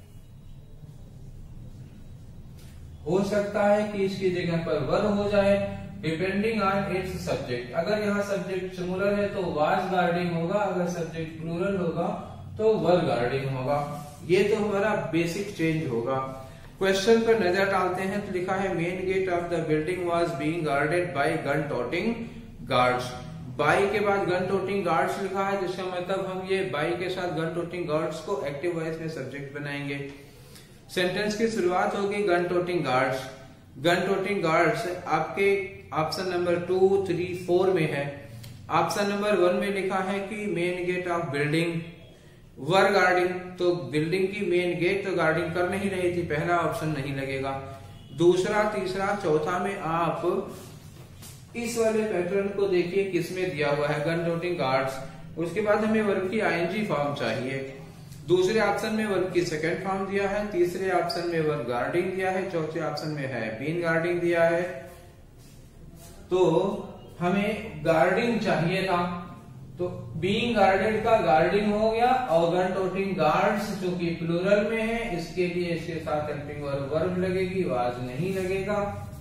हो सकता है कि इसकी जगह पर वर हो जाए, डिपेंडिंग ऑन इट्स सब्जेक्ट। अगर यहाँ सब्जेक्ट सिंगुलर है तो वाज गार्डिंग होगा, अगर सब्जेक्ट प्लूरल होगा तो वर गार्डिंग होगा। ये तो हमारा बेसिक चेंज होगा। क्वेश्चन पर नजर डालते हैं तो लिखा है main gate of the building was being guarded by gun toting guards. By के बाद गन टोटिंग गार्ड्स लिखा है, जिसका मतलब हम ये बाई के साथ गन टोटिंग गार्ड्स को एक्टिव वॉइस में सब्जेक्ट बनाएंगे। सेंटेंस की शुरुआत होगी gun toting guards. Gun toting guards आपके option number two three four में है। ऑप्शन नंबर वन में लिखा है कि main gate of building were guarding, तो बिल्डिंग की मेन गेट तो गार्डिंग कर नहीं रही थी, पहला ऑप्शन नहीं लगेगा। दूसरा, तीसरा, चौथा में आप इस वाले पैटर्न को देखिए किसमें दिया हुआ है, गन टोटिंग गार्ड्स। उसके बाद हमें वर्ब की आईएनजी फॉर्म चाहिए। दूसरे ऑप्शन में वर्ब की सेकंड फॉर्म दिया है, तीसरे ऑप्शन में वर्ब गार्डिंग दिया है, चौथे ऑप्शन में है बीन गार्डिंग दिया है। तो हमें गार्डिंग चाहिए था, तो बीइंग गार्डेड का गार्डिंग हो गया, और गन टोटिंग गार्ड्स जो कि प्लूरल में है इसके लिए इसके साथ हेल्पिंग वर्ब वर्ब लगेगी, वाज नहीं लगेगा।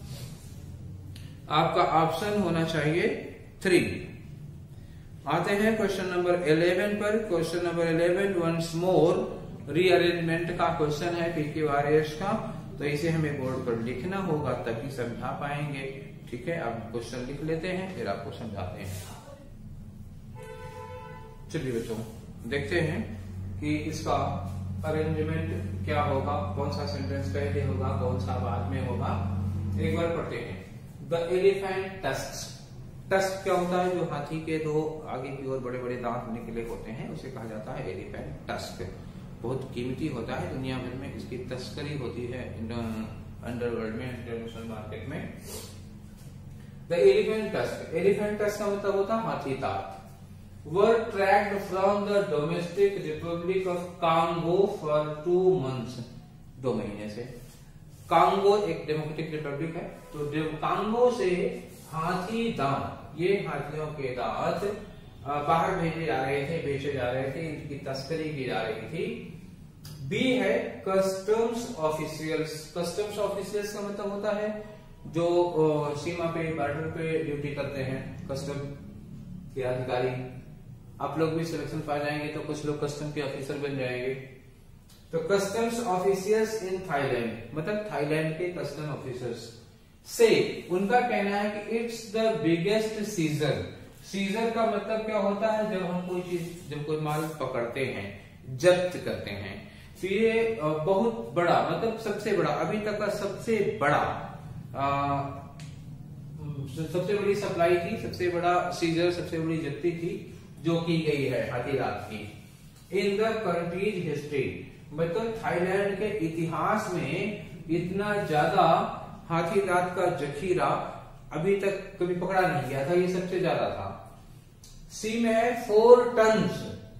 आपका ऑप्शन होना चाहिए थ्री। आते हैं क्वेश्चन नंबर इलेवन पर। Question number eleven once more rearrangement का क्वेश्चन है पीके वारियर्स का, तो इसे हमें बोर्ड पर लिखना होगा तभी समझा पाएंगे। ठीक है, आप क्वेश्चन लिख लेते हैं फिर आपको समझाते हैं। चलिए बच्चों देखते हैं कि इसका अरेंजमेंट क्या होगा, कौन सा सेंटेंस पहले होगा, कौन सा बाद में होगा। एक बार पढ़ते हैं। The elephant tusks. टस्क क्या होता है? जो हाथी के दो आगे की ओर बड़े बड़े दांत निकले होते हैं उसे कहा जाता है एलिफेंट टस्क। बहुत कीमती होता है, दुनिया भर में इसकी तस्करी होती है अंडरवर्ल्ड में, इंटरनेशनल मार्केट में। The elephant tusk. Elephant tusk का मतलब होता है हाथी दांत। Were tracked from the domestic republic of Congo for two months. दो महीने से। कांगो एक डेमोक्रेटिक रिपब्लिक है, तो कांगो से हाथी दांत, ये हाथियों के दांत बाहर भेजे जा रहे थे, बेचे जा रहे थे, इनकी तस्करी की जा रही थी। बी है कस्टम्स ऑफिशियल्स। कस्टम्स ऑफिशियल्स का मतलब होता है जो सीमा पे, बॉर्डर पे ड्यूटी करते हैं, कस्टम के अधिकारी। आप लोग भी सिलेक्शन पा जाएंगे तो कुछ लोग कस्टम के ऑफिसर बन जाएंगे। तो कस्टम्स ऑफिशियल्स इन थाईलैंड, मतलब थाईलैंड के कस्टम ऑफिसर्स से उनका कहना है कि it's the biggest seizure. Seizure का मतलब क्या होता है? जब हम कोई चीज, जब कोई माल पकड़ते हैं, जब्त करते हैं, तो ये बहुत बड़ा, मतलब सबसे बड़ा, अभी तक का सबसे बड़ा, आ, सबसे बड़ी सप्लाई थी, सबसे बड़ा सीजर, सबसे बड़ी जब्ती थी जो की गई है हाथी दांत की। इन द कंट्रीज हिस्ट्री, मतलब थाईलैंड के इतिहास में इतना ज्यादा हाथी दांत का जखीरा अभी तक कभी पकड़ा नहीं गया था, ये सबसे ज्यादा था। सी में है four tons,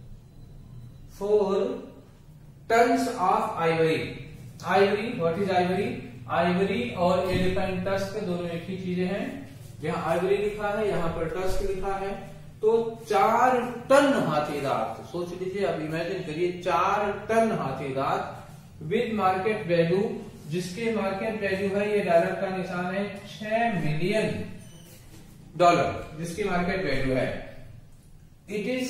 four tons of ivory. Ivory, what is ivory? Ivory और एलिफेंट टस्क दोनों एक ही चीजें हैं। यहाँ आइवरी लिखा है, यहाँ पर टस्क लिखा है, तो चार टन हाथी दांत, सोच लीजिए, आप इमेजिन करिए, चार टन हाथी दांत विद मार्केट वैल्यू, जिसके मार्केट वैल्यू है, ये डॉलर का निशान है, छह मिलियन डॉलर जिसकी मार्केट वैल्यू है। It is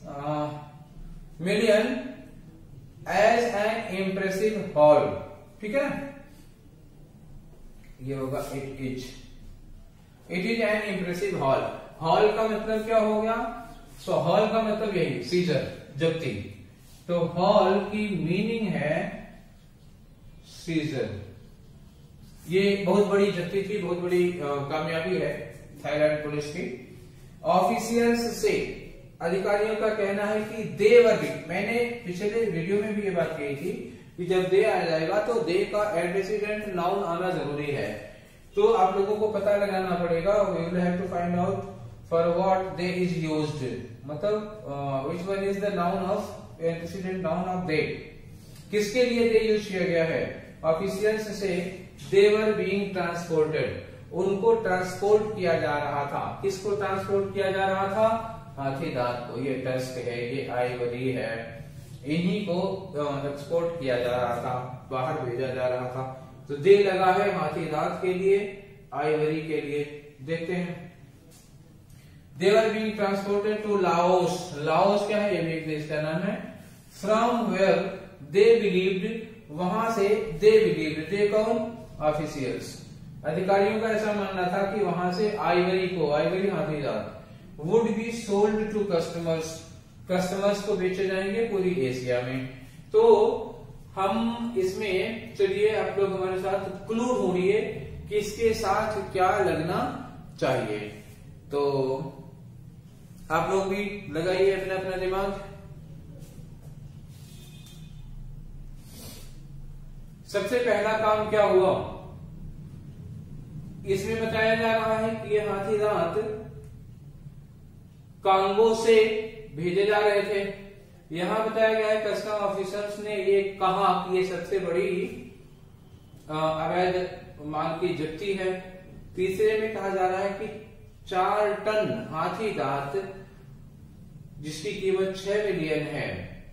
million as an impressive haul, ठीक है, ये होगा it is it is an impressive haul. Haul का मतलब क्या हो गया? सो so, हॉल का मतलब यही सीजर, जब्ती। तो हॉल की मीनिंग है सीजर। ये बहुत बड़ी जब्ती थी, बहुत बड़ी कामयाबी है थाईलैंड पुलिस की। ऑफिशियल्स से, अधिकारियों का कहना है कि दे वर बी, मैंने पिछले वीडियो में भी ये बात कही थी कि जब दे आ जाएगा तो दे का एंटीसीडेंट नाउन आना जरूरी है। तो आप लोगों को पता लगाना पड़ेगा, we will have to find out for what they is used, मतलब which one is the noun of antecedent noun of they, किसके लिए दे यूज किया गया है। ऑफिशियल्स से दे वर बीइंग ट्रांसपोर्टेड, उनको ट्रांसपोर्ट किया जा रहा था। किसको ट्रांसपोर्ट किया जा रहा था? हाथी दांत को। ये टस्क है, ये आइवरी है, इन्हीं को एक्सपोर्ट किया जा रहा था, बाहर भेजा जा रहा था। तो दे लगा है हाथी दांत के लिए, आइवरी के लिए। देखते हैं, they were being transported to Laos. Laos क्या है? ये भी एक देश का नाम है। फ्रॉम वेयर दे बिलीव्ड, वहां से दे बिलीव्ड, दे कौन? ऑफिशियल्स, अधिकारियों का ऐसा मानना था कि वहां से आइवरी को, आइवरी हाथी दांत, would be sold to customers, customers को बेचे जाएंगे पूरी एशिया में। तो हम इसमें, चलिए आप लोग हमारे साथ क्लू ढूंढिए कि इसके साथ क्या लगना चाहिए। तो आप लोग भी लगाइए अपना अपना दिमाग। सबसे पहला काम क्या हुआ? इसमें बताया जा रहा है कि ये हाथी दांत कांगो से भेजे जा रहे थे। यहां बताया गया है कस्टम ऑफिसर्स ने ये कहा कि ये सबसे बड़ी अवैध माल की जब्ती है। तीसरे में कहा जा रहा है कि चार टन हाथी दांत जिसकी कीमत छह मिलियन है।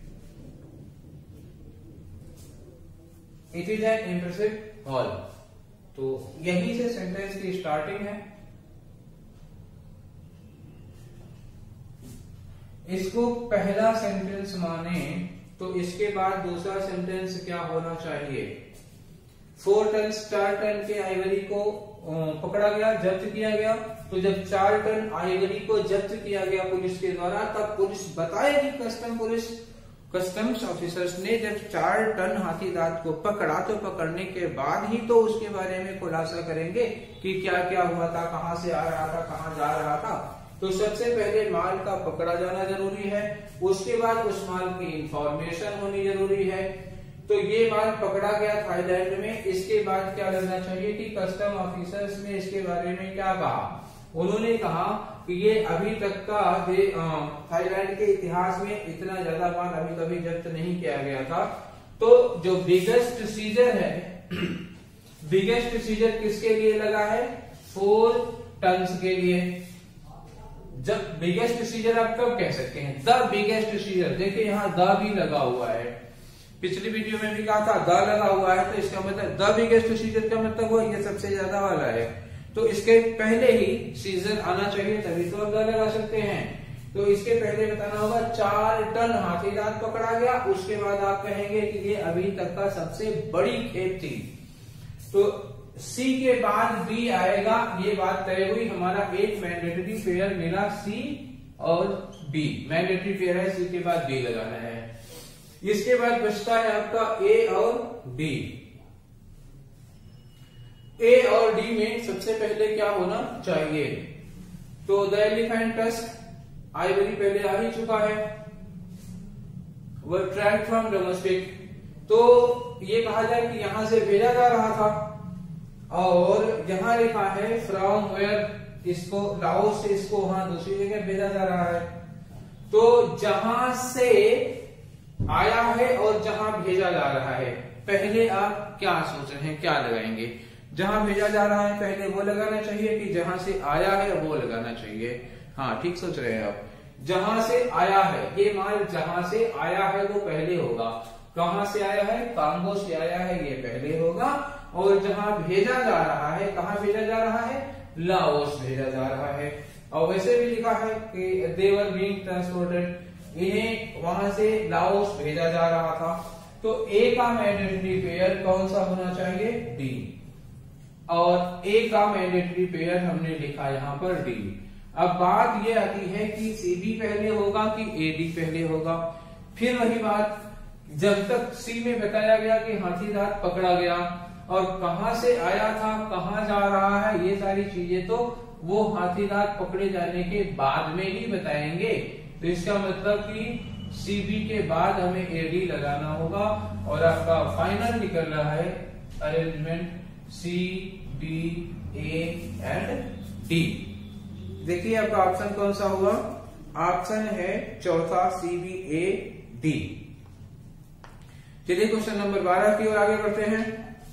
It is an impressive haul. तो यहीं से सेंटेंस की स्टार्टिंग है। इसको पहला सेंटेंस माने तो इसके बाद दूसरा सेंटेंस क्या होना चाहिए? फोर टन, चार टन के आइवरी को पकड़ा गया, जब्त किया गया। तो जब चार टन आइवरी को जब्त किया गया पुलिस के द्वारा, तब पुलिस बताएगी, कस्टम पुलिस कस्टम्स ऑफिसर्स ने जब चार टन हाथी दांत को पकड़ा, तो पकड़ने के बाद ही तो उसके बारे में खुलासा करेंगे कि क्या क्या हुआ था, कहाँ से आ रहा था, कहाँ जा रहा था। तो सबसे पहले माल का पकड़ा जाना जरूरी है, उसके बाद उस माल की इंफॉर्मेशन होनी जरूरी है। तो ये माल पकड़ा गया थाईलैंड में, इसके बाद क्या लगना चाहिए कि कस्टम ऑफिसर्स ने इसके बारे में क्या कहा। उन्होंने कहा कि ये अभी तक का थाईलैंड के इतिहास में इतना ज्यादा माल अभी कभी जब्त नहीं किया गया था। तो जो बिगेस्ट सीजर है, बिगेस्ट सीजर किसके लिए लगा है? फोर टन्स के लिए। जब बिगेस्ट सीजर आप कब कह सकते हैं? The biggest seizure. देखिए यहाँ द भी लगा हुआ है, पिछली वीडियो में भी कहा था द लगा हुआ है, तो इसका मतलब द बिगेस्ट सीजर का मतलब हुआ ये सबसे ज्यादा वाला है। तो इसके पहले ही सीजर आना चाहिए, तभी तो द लगा सकते हैं। तो इसके पहले बताना होगा चार टन हाथी दांत पकड़ा गया, उसके बाद आप कहेंगे कि ये अभी तक का सबसे बड़ी खेप थी। तो सी के बाद बी आएगा, ये बात तय हुई। हमारा एक मैंडेटरी पेयर मिला, सी और बी मैंडेटरी पेयर है, सी के बाद बी लगाना है। इसके बाद बचता है आपका ए और डी। ए और डी में सबसे पहले क्या होना चाहिए? तो द एलिफेंट टस्क आइवरी पहले आ ही चुका है, वह ट्रैक फ्रॉम डोमेस्टिक। तो ये कहा जाए कि यहां से भेजा जा रहा था, और यहां लिखा है फ्रॉम वेयर, इसको लाओस से इसको वहां दूसरी जगह भेजा जा रहा है। तो जहां से आया है और जहां भेजा जा रहा है, पहले आप क्या सोच रहे हैं, क्या लगाएंगे? जहां भेजा जा रहा है पहले वो लगाना चाहिए कि जहां से आया है वो लगाना चाहिए? हाँ ठीक सोच रहे हैं आप। जहां से आया है, ये माल जहां से आया है वो पहले होगा। कहां से आया है? कांगो से आया है, ये पहले होगा। और जहां भेजा जा रहा है, कहां भेजा जा रहा है? लाओस भेजा जा रहा है। और वैसे भी लिखा है कि देवर बीइंग ट्रांसपोर्टेड, इन्हें वहां से लाओस भेजा जा रहा था। तो ए का मैंडेटरी पेयर कौन सा होना चाहिए? डी। और ए का मैंडेटरी पेयर हमने लिखा यहाँ पर डी। अब बात ये आती है कि सी बी पहले होगा कि ए डी पहले होगा। फिर वही बात, जब तक सी में बताया गया कि हाथी दांत पकड़ा गया और कहां से आया था, कहां जा रहा है, ये सारी चीजें तो वो हाथी दांत पकड़े जाने के बाद में ही बताएंगे। तो इसका मतलब कि सी बी के बाद हमें ए डी लगाना होगा, और आपका फाइनल निकल रहा है arrangement C D A and D. देखिए आपका ऑप्शन कौन सा हुआ? ऑप्शन है चौथा, सी बी ए डी। चलिए क्वेश्चन नंबर बारह की ओर आगे बढ़ते हैं।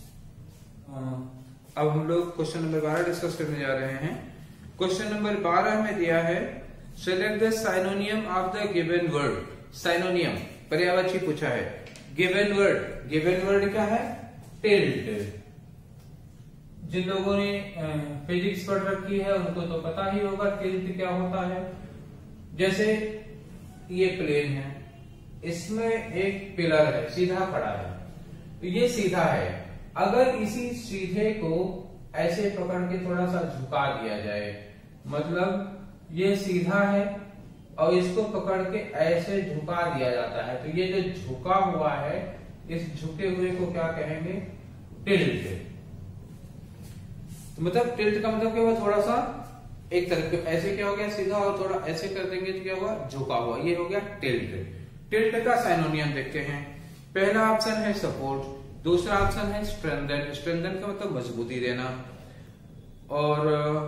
अब हम लोग क्वेश्चन नंबर बारह डिस्कस करने जा रहे हैं। क्वेश्चन नंबर बारह में दिया है select the synonym of the given word. Synonym पर्यायवाची पूछा है। गिवन वर्ड, गिवन वर्ड क्या है? टिल्ट। जिन लोगों ने फिजिक्स पढ़ रखी है उनको तो पता ही होगा टिल्ट क्या होता है। जैसे ये प्लेन है, इसमें एक पिलर है, सीधा खड़ा है, तो ये सीधा है। अगर इसी सीधे को ऐसे पकड़ के थोड़ा सा झुका दिया जाए, मतलब ये सीधा है और इसको पकड़ के ऐसे झुका दिया जाता है, तो ये जो झुका हुआ है, इस झुके हुए को क्या कहेंगे? टिल्ट। तो मतलब टिल्ट का मतलब क्या हुआ? थोड़ा सा एक तरफ ऐसे क्या हो गया? सीधा, और थोड़ा ऐसे कर देंगे तो क्या हुआ? झुका हुआ। ये हो गया टिल्ट। टिल्ट का साइनोनियम देखते हैं। पहला ऑप्शन है सपोर्ट, दूसरा ऑप्शन है स्ट्रेंथन। स्ट्रेंथन का मतलब मजबूती देना, और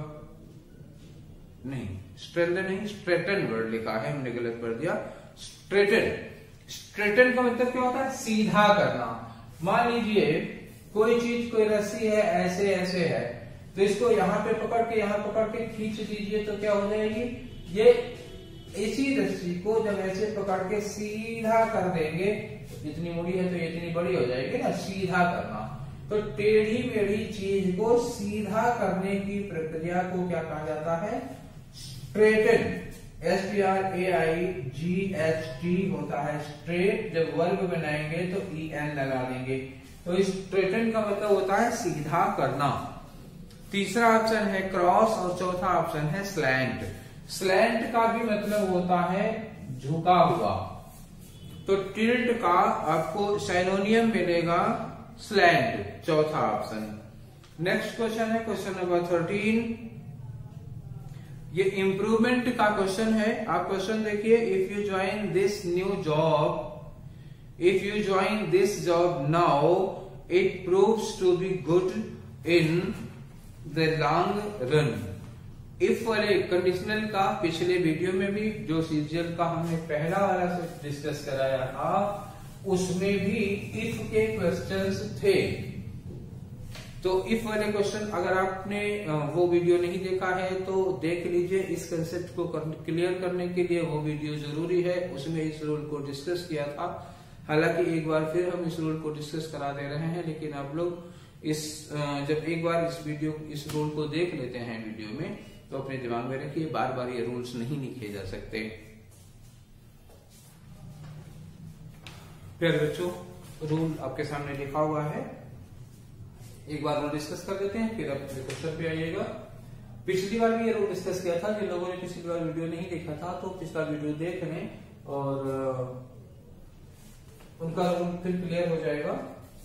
नहीं स्ट्रेंथन नहीं, स्ट्रेटन वर्ड लिखा है, हमने गलत कर दिया। स्ट्रेटन, स्ट्रेटन का मतलब क्या होता है? सीधा करना। मान लीजिए कोई चीज, कोई रस्सी है, ऐसे ऐसे है, तो इसको यहाँ पे पकड़ के यहाँ पकड़ के खींच दीजिए तो क्या हो जाएगी? ये इसी रस्सी को जब ऐसे पकड़ के सीधा कर देंगे, इतनी मुड़ी है तो ये इतनी बड़ी हो जाएगी ना, सीधा करना। तो टेढ़ी मेढ़ी चीज को सीधा करने की प्रक्रिया को क्या कहा जाता है? Straighten. S T R A I G H T होता है स्ट्रेट। जब वर्ग बनाएंगे तो ई एन लगा देंगे। तो इस स्ट्रेटन का मतलब होता है सीधा करना। तीसरा ऑप्शन है क्रॉस और चौथा ऑप्शन है स्लैंट। स्लैंट का भी मतलब होता है झुका हुआ, तो टिल्ट का आपको साइनोनियम मिलेगा स्लैंट, चौथा ऑप्शन। नेक्स्ट क्वेश्चन है क्वेश्चन नंबर थर्टीन। ये इंप्रूवमेंट का क्वेश्चन है। आप क्वेश्चन देखिए, if you join this new job, if you join this job now it proves to be good in the long run. If वाले conditional का पिछले video में भी जो सीजीएल का हमने पहला वाला से डिस्कस कराया था, उसमें भी इफ के क्वेश्चंस थे। तो इफ वाले क्वेश्चन अगर आपने वो वीडियो नहीं देखा है तो देख लीजिए। इस कंसेप्ट को क्लियर करने के लिए वो वीडियो जरूरी है, उसमें इस रूल को डिस्कस किया था। हालांकि एक बार फिर हम इस रूल को डिस्कस करा दे रहे हैं, लेकिन आप लोग इस जब एक बार इस वीडियो इस रूल को देख लेते हैं वीडियो में, तो अपने दिमाग में रखिए, बार बार ये रूल्स नहीं लिखे जा सकते। फिर बच्चों रूल आपके सामने लिखा हुआ है, एक बार रूल डिस्कस कर लेते हैं, फिर आप क्वेश्चन पे आइएगा। पिछली बार भी ये रूल डिस्कस किया था। जिन लोगों ने पिछली बार वीडियो नहीं देखा था तो पिछला वीडियो देख लें और उनका रूल फिर क्लियर हो जाएगा।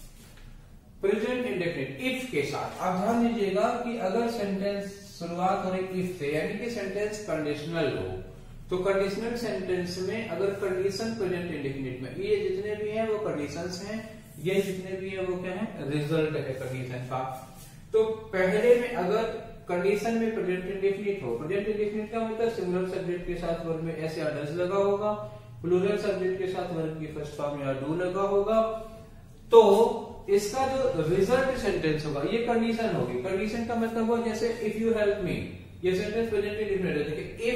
प्रेजेंट इंडेफिनिट इफ के साथ आप ध्यान दीजिएगा कि अगर सेंटेंस शुरुआत हो रही इफ से, यानी कि सेंटेंस कंडीशनल हो, तो कंडीशनल सेंटेंस में अगर कंडीशन प्रेजेंट इंडेफिनिट में, ये जितने भी हैं वो कंडीशंस हैं, ये जितने भी है वो क्या है, रिजल्ट है कंडीशन का। तो पहले में अगर कंडीशन में प्रेजेंट इंडेफिनिट हो, प्रेजेंट इंडेफिनिट का मतलब सिंगुलर सब्जेक्ट के साथ वर्ब में एस या डज लगा होगा, प्लूरल सब्जेक्ट के साथ वर्ब की फर्स्ट फॉर्म या डू लगा होगा, तो इसका जो रिजल्ट सेंटेंस होगा ये कंडीशन होगी। कंडीशन का मतलब हो जैसे इफ यू हेल्प मी, ये सेंटेंस प्रेजेंट इंडेफिनिट है। देखिए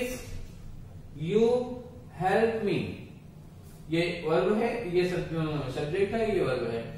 इफ यू हेल्प मी, ये वर्ब है, ये सब्जेक्ट है, ये वर्ब है।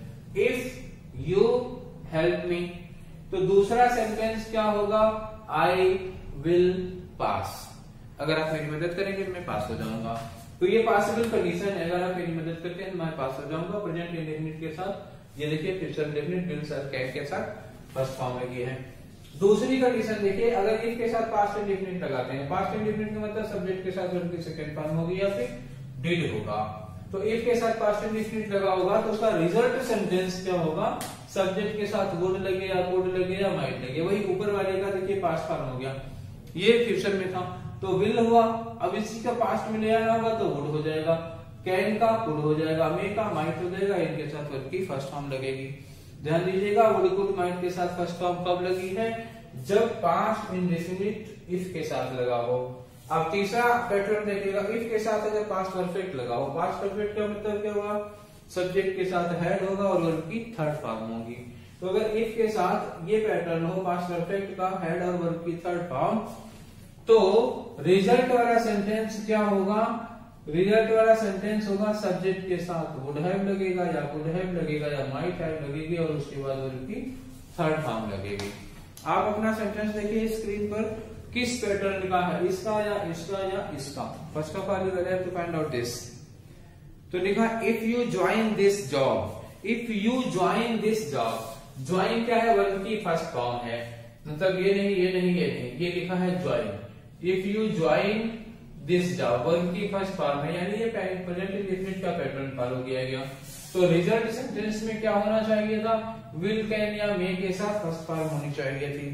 इफ यू हेल्प मी, तो दूसरा सेंटेंस क्या होगा, आई विल पास। अगर आप मेरी मदद करेंगे मैं पास हो जाऊंगा, तो ये पॉसिबल कंडीशन है। अगर आप मेरी मदद करते हैं मैं पास हो जाऊंगा प्रेजेंट इंडेफिनिट के साथ। ये देखिए future indefinite will sir can के साथ फर्स्ट फॉर्म लगी है। दूसरी कंडीशन देखिए, अगर इफ के साथ पास्ट इंडेफिनिट लगाते हैं, पास्ट इंडेफिनिट का मतलब सब्जेक्ट के साथ वर्ब की सेकंड फॉर्म होगी या फिर डिड होगा। तो इफ के साथ पास्ट इंडेफिनिट लगा होगा तो उसका रिजल्ट सेंटेंस क्या होगा, सब्जेक्ट के साथ वुड लगे या कुड लगे या माइट लगे। वही ऊपर वाले का देखिए पास्ट फॉर्म हो गया, ये फ्यूचर में था तो विल हुआ। अब इसी का पास्ट में ले आना होगा तो वुड हो जाएगा, कैन का कुड हो जाएगा, मे का माइट हो जाएगा, इनके साथ वर्ब की फर्स्ट फॉर्म लगेगी। ध्यान दीजिएगा वुड कुड माइट के साथ फर्स्ट फॉर्म कब लगी है, जब पास्ट इंडेफिनिट इफ के साथ लगा हो। अब तीसरा पैटर्न देखिएगा, इफ के साथ अगर पास्ट परफेक्ट लगा हो, पास्ट परफेक्ट का मतलब क्या हुआ, सब्जेक्ट के साथ हेड होगा और वर्ब की थर्ड फॉर्म होगी। तो अगर इफ के साथ ये पैटर्न हो, पास्ट परफेक्ट का हेड और वर्ब की थर्ड फॉर्म, तो रिजल्ट वाला सेंटेंस क्या होगा, रिजल्ट वाला सेंटेंस होगा सब्जेक्ट के साथ वुड हैव लगेगा या कुड हैव लगेगा या माइट हैव लगेगी और उसके बाद वर्ब की थर्ड फॉर्म लगेगी। आप अपना सेंटेंस देखिए स्क्रीन पर, किस पैटर्न का है, इसका या इसका या इसका। First of all you will have to find out this. तो लिखा if you join this job, if you join this job. Join क्या है, वर्ब की फर्स्ट फॉर्म है, मतलब ये नहीं ये नहीं ये नहीं, ये लिखा है join. If you join this job, verb की फर्स्ट फॉर्म है, यानी ये प्रेजेंट इंडेफिनिट का पैटर्न फॉलो किया गया। तो रिजल्ट सेंटेंस में क्या होना चाहिए था, विल कैन या मे के साथ फर्स्ट फॉर्म होनी चाहिए थी।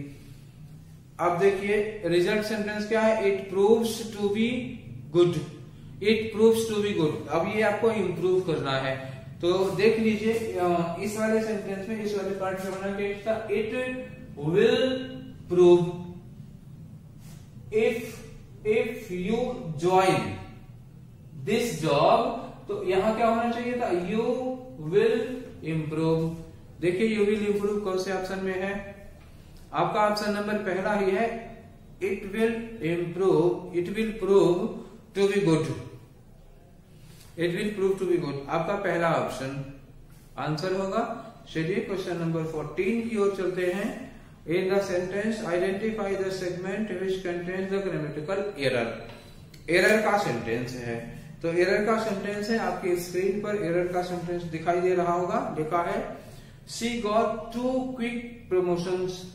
अब देखिए रिजल्ट सेंटेंस क्या है, it proves to be good, it proves to be good. अब ये आपको इंप्रूव करना है, तो देख लीजिए इस वाले सेंटेंस में इस वाले पार्ट में बना के था it will prove if if you join this job. तो यहां क्या होना चाहिए था, यू विल इम्प्रूव। देखिए यू विल इम्प्रूव कौन से ऑप्शन में है, आपका ऑप्शन नंबर पहला ही है, it will improve, it will prove to be good, it will prove to be good, आपका पहला ऑप्शन आंसर होगा। चलिए क्वेश्चन नंबर फोर्टीन की ओर चलते हैं। In the sentence identify the segment which contains the grammatical error. Error का sentence है, तो एरर का सेंटेंस है, आपकी स्क्रीन पर एरर का सेंटेंस दिखाई दे रहा होगा, लिखा है she got two quick promotions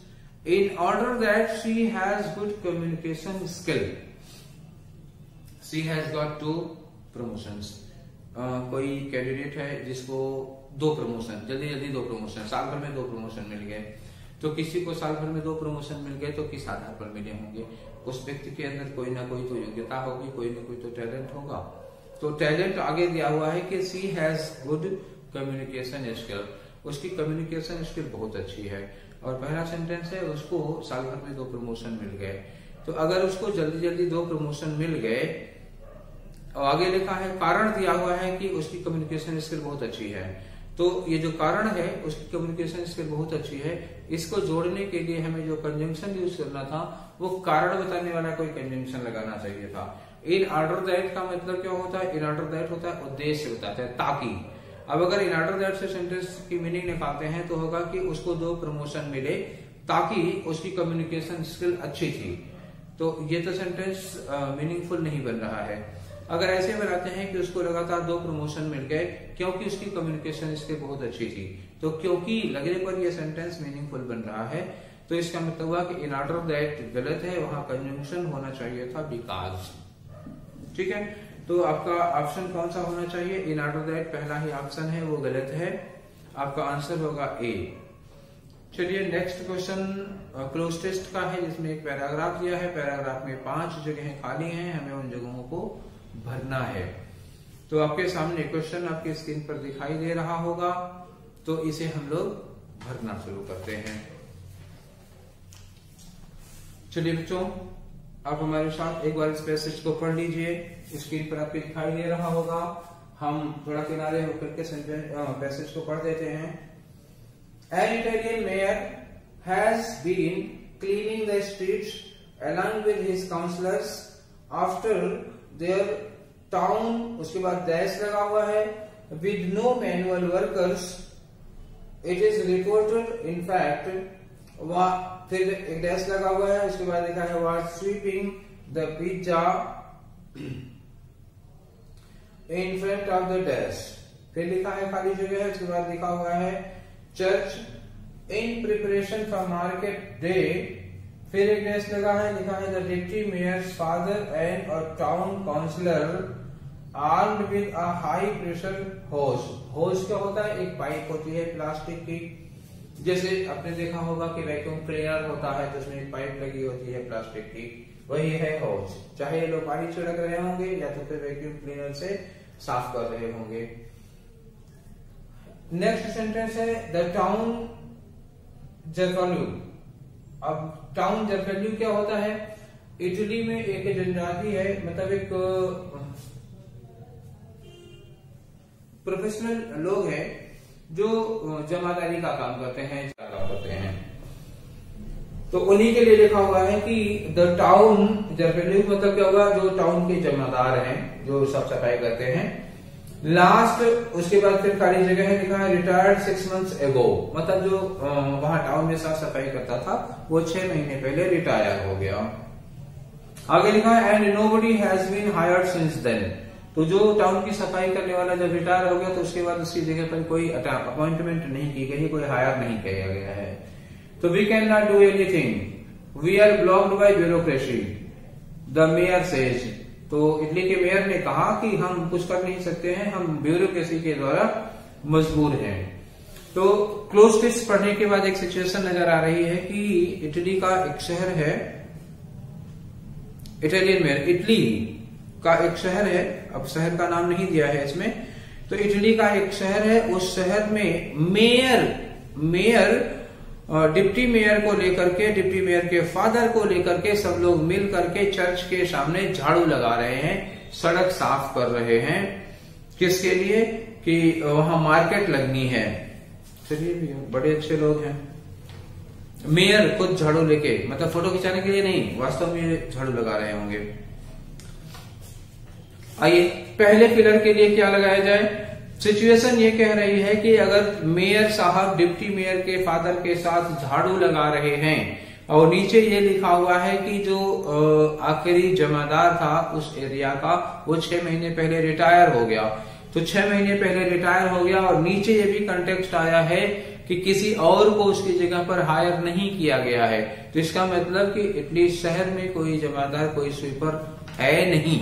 in order that she has good communication skill, she has got two promotions. कोई कैंडिडेट है जिसको दो प्रमोशन, जल्दी जल्दी दो प्रमोशन, साल भर में दो प्रमोशन मिल गए, तो किसी को साल भर में दो प्रमोशन मिल गए तो किस आधार पर मिले होंगे? उस व्यक्ति के अंदर कोई ना कोई तो योग्यता होगी, कोई ना कोई तो टैलेंट होगा। तो टैलेंट आगे दिया हुआ है कि she has good communication skill, उसकी कम्युनिकेशन स्किल बहुत अच्छी है। और पहला सेंटेंस है उसको साल भर में दो प्रमोशन मिल गए। तो अगर उसको जल्दी जल्दी दो प्रमोशन मिल गए और आगे लिखा है कारण दिया हुआ है कि उसकी कम्युनिकेशन स्किल बहुत अच्छी है, तो ये जो कारण है उसकी कम्युनिकेशन स्किल बहुत अच्छी है, इसको जोड़ने के लिए हमें जो कंजंक्शन यूज करना था वो कारण बताने वाला कोई कंजंक्शन लगाना चाहिए था। इन ऑर्डर दैट का मतलब क्या होता है? इन ऑर्डर दैट होता है उद्देश्य बताता है, ताकि। अब अगर इन ऑर्डर दैट से सेंटेंस की मीनिंग निकालते हैं तो होगा कि उसको दो प्रमोशन मिले ताकि उसकी कम्युनिकेशन स्किल अच्छी थी। तो ये तो सेंटेंस मीनिंगफुल नहीं बन रहा है। अगर ऐसे बनाते हैं कि उसको लगातार दो प्रमोशन मिल गए क्योंकि उसकी कम्युनिकेशन स्किल बहुत अच्छी थी, तो क्योंकि लगने पर यह सेंटेंस मीनिंगफुल बन रहा है, तो इसका मतलब हुआ कि इन ऑर्डर दैट गलत है, वहां कंजंक्शन होना चाहिए था बिकॉज। ठीक है, तो आपका ऑप्शन कौन सा होना चाहिए? इन ऑर्डर दैट पहला ही ऑप्शन है वो गलत है, आपका आंसर होगा ए। चलिए नेक्स्ट क्वेश्चन क्लोज टेस्ट का है, जिसमें एक पैराग्राफ दिया है, पैराग्राफ में पांच जगह खाली हैं, हमें उन जगहों को भरना है। तो आपके सामने क्वेश्चन आपके स्क्रीन पर दिखाई दे रहा होगा, तो इसे हम लोग भरना शुरू करते हैं। चलिए बच्चों, आप हमारे साथ एक बार इस पैसेज को पढ़ लीजिए, स्क्रीन पर आपके दिखाई दे रहा होगा। हम थोड़ा किनारे होकर के सेंटेंस पैसेज को पढ़ देते हैं। An Italian mayor has been cleaning the streets along with his councillors after their town, उसके बाद डैश लगा हुआ है, with no manual workers it is reported in fact, फिर एक डैश लगा हुआ है, उसके बाद लिखा है was sweeping the pizza in front of the dash, फिर लिखा है खाली जगह है, उसके बाद लिखा हुआ है church in preparation for market day, फिर एक डैश लगा है, लिखा है the deputy mayor's father and a town councillor armed with a high pressure hose. Hose क्या होता है? एक पाइप होती है प्लास्टिक की, जैसे आपने देखा होगा कि वैक्यूम क्लीनर होता है तो उसमें एक पाइप लगी होती है प्लास्टिक की, वही है होस। चाहे ये लोग पानी छिड़क रहे होंगे या तो फिर वैक्यूम क्लीनर से साफ कर रहे होंगे। नेक्स्ट सेंटेंस है द टाउन जरफेल्यू। अब टाउन जरफेल्यू क्या होता है? इटली में एक जनजाति है, मतलब एक प्रोफेशनल लोग हैं जो जमादारी का काम करते हैं, काम करते हैं, तो उन्हीं के लिए लिखा हुआ है कि द टाउन जरफेल्यू मतलब क्या होगा? जो टाउन के जमादार हैं, जो साफ सफाई करते हैं। लास्ट उसके बाद फिर खाली जगह है, लिखा है रिटायर्ड सिक्स मंथ्स एगो, मतलब जो वहां टाउन में साफ सफाई करता था वो छह महीने पहले रिटायर हो गया। आगे लिखा है and nobody has been hired since then, तो जो टाउन की सफाई करने वाला जब रिटायर हो गया तो उसके बाद उसकी जगह पर कोई अपॉइंटमेंट नहीं की गई, कोई हायर नहीं किया गया है। तो we can not do anything, we are blocked by bureaucracy, the mayor says. तो इटली के मेयर ने कहा कि हम कुछ कर नहीं सकते हैं, हम ब्यूरोक्रेसी के द्वारा मजबूर हैं। तो क्लोज टेस्ट पढ़ने के बाद एक सिचुएशन नजर आ रही है कि इटली का एक शहर है, इटालियन मेयर, इटली का एक शहर है, अब शहर का नाम नहीं दिया है इसमें, तो इटली का एक शहर है, उस शहर में मेयर मेयर डिप्टी मेयर को लेकर के, डिप्टी मेयर के फादर को लेकर के सब लोग मिल करके चर्च के सामने झाड़ू लगा रहे हैं, सड़क साफ कर रहे हैं। किसके लिए? कि वहां मार्केट लगनी है। चलिए भैया, बड़े अच्छे लोग हैं। मेयर खुद झाड़ू लेके, मतलब फोटो खिंचाने के लिए नहीं, वास्तव में झाड़ू लगा रहे होंगे। आइए पहले फिलर के लिए क्या लगाया जाए? सिचुएशन ये कह रही है कि अगर मेयर साहब डिप्टी मेयर के फादर के साथ झाड़ू लगा रहे हैं और नीचे ये लिखा हुआ है कि जो आखिरी जमादार था उस एरिया का वो छह महीने पहले रिटायर हो गया, तो छह महीने पहले रिटायर हो गया और नीचे ये भी कंटेक्स्ट आया है कि किसी और को उसकी जगह पर हायर नहीं किया गया है। तो इसका मतलब कि एटलीस्ट शहर में कोई जमादार, कोई स्वीपर है नहीं।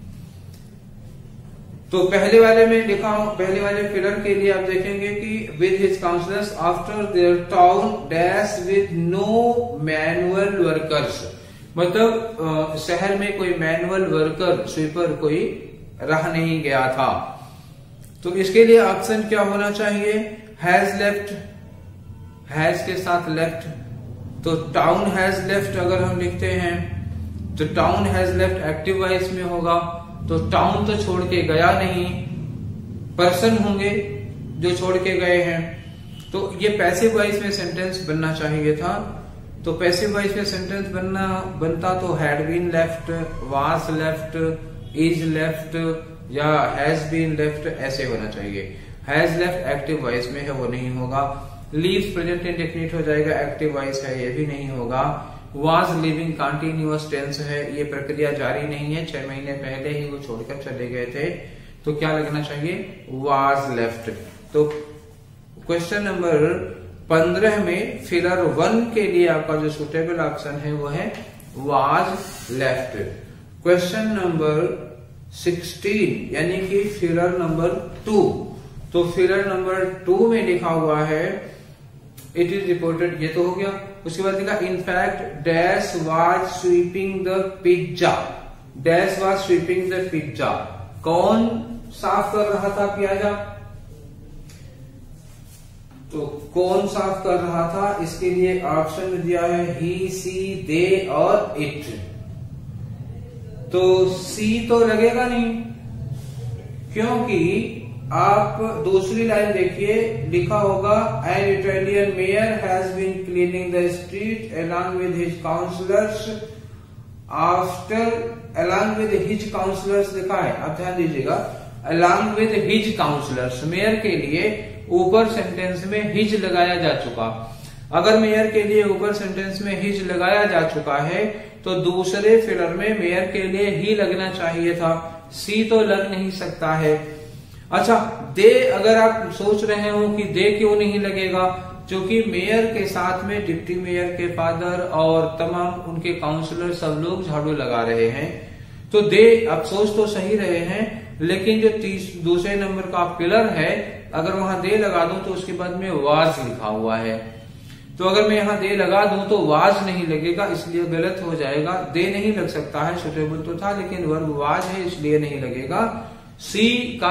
तो पहले वाले में लिखा हो, पहले वाले फिलर के लिए आप देखेंगे कि with his councillors after their town dash with no manual workers, मतलब शहर में कोई मैनुअल वर्कर, स्वीपर कोई रह नहीं गया था। तो इसके लिए ऑप्शन क्या होना चाहिए? हैज लेफ्ट, हैज के साथ लेफ्ट, तो टाउन हैज लेफ्ट अगर हम लिखते हैं तो town has left active voice में होगा। तो टाउन तो छोड़ के गया नहीं, पर्सन होंगे जो छोड़ के गए हैं। तो ये पैसिव वॉइस में सेंटेंस बनना चाहिए था। तो पैसिव वॉइस में सेंटेंस बनना बनता तो had been left, was left, is left या हैज बीन लेफ्ट ऐसे होना चाहिए। हैज लेफ्ट एक्टिव वॉइस में है, वो नहीं होगा। लीव्स प्रेजेंट इंडेफिनिट हो जाएगा, एक्टिव वॉइस है, ये भी नहीं होगा। वाज लिविंग कंटिन्यूअस टेंस है, ये प्रक्रिया जारी नहीं है, छह महीने पहले ही वो छोड़कर चले गए थे। तो क्या लगना चाहिए? Was left. तो क्वेश्चन नंबर पंद्रह में फिलर वन के लिए आपका जो सुटेबल ऑप्शन है वो है was left. Question number sixteen यानी कि फिलर नंबर टू, तो फिलर नंबर टू में लिखा हुआ है इट इज रिपोर्टेड, ये तो हो गया। उसके बाद लिखा in fact dash was sweeping the piazza, dash was sweeping the piazza, कौन साफ कर रहा था पियाजा? तो कौन साफ कर रहा था, इसके लिए ऑप्शन दिया है ही, सी, दे और इट। तो सी तो लगेगा नहीं, क्योंकि आप दूसरी लाइन देखिए, लिखा होगा an Italian mayor has been cleaning the street along with his councillors after, along with his councillors लिखा है, आप ध्यान दीजिएगा, along with his councillors. Mayor के लिए ऊपर सेंटेंस में हिज लगाया जा चुका। अगर मेयर के लिए ऊपर सेंटेंस में हिज लगाया जा चुका है तो दूसरे फिलर में मेयर के लिए ही लगना चाहिए था, सी तो लग नहीं सकता है। अच्छा, दे अगर आप सोच रहे हो कि दे क्यों नहीं लगेगा, क्योंकि मेयर के साथ में डिप्टी मेयर के फादर और तमाम उनके काउंसलर सब लोग झाड़ू लगा रहे हैं। तो दे अफसोस तो सही रहे हैं, लेकिन जो तीस दूसरे नंबर का पिलर है अगर वहां दे लगा दूं तो उसके बाद में वाज लिखा हुआ है। तो अगर मैं यहाँ दे लगा दूं तो वाज नहीं लगेगा, इसलिए गलत हो जाएगा। दे नहीं लग सकता है, सुटेबल तो था, लेकिन वर्ब वाज है इसलिए नहीं लगेगा। सी का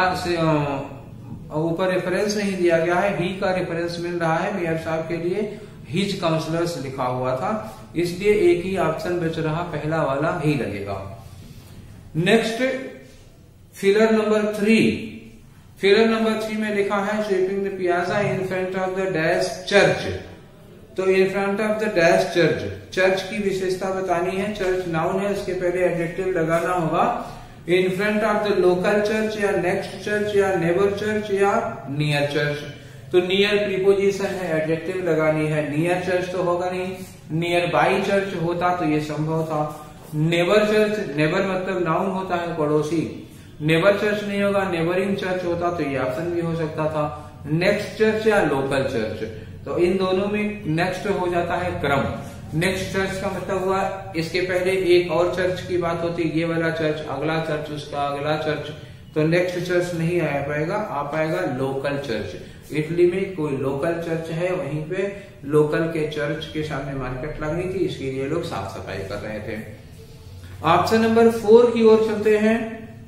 ऊपर रेफरेंस नहीं दिया गया है, ही का रेफरेंस मिल रहा है मेयर साहब के लिए, हिज काउंसलर्स लिखा हुआ था, इसलिए एक ही ऑप्शन बच रहा, पहला वाला ही लगेगा। Next filler number three, filler number three में लिखा है sweeping the piazza in front of the dash church. तो in front of the dash church, church की विशेषता बतानी है, चर्च नाउन है, उसके पहले एडजेक्टिव लगाना होगा। In front of the local church या नेक्स्ट चर्च या नेबर चर्च या नियर चर्च। तो नियर प्रीपोजिशन है, एडजेक्टिव लगानी है। नियर चर्च तो होगा नहीं, नियर बाई चर्च होता तो ये संभव था। नेबर चर्च, नेबर मतलब नाउन होता है पड़ोसी, नेबर चर्च नहीं होगा, नेबरिंग चर्च होता तो ये ऑप्शन भी हो सकता था। नेक्स्ट चर्च या लोकल चर्च, तो इन दोनों में नेक्स्ट हो जाता है क्रम। नेक्स्ट चर्च का मतलब हुआ इसके पहले एक और चर्च की बात होती, ये वाला चर्च, अगला चर्च, उसका अगला चर्च, तो नेक्स्ट चर्च नहीं आ पाएगा, आ पाएगा लोकल चर्च। इटली में कोई लोकल चर्च है, वहीं पे लोकल के चर्च के सामने मार्केट लगनी थी, इसके लिए लोग साफ सफाई कर रहे थे। ऑप्शन नंबर फोर की ओर चलते हैं।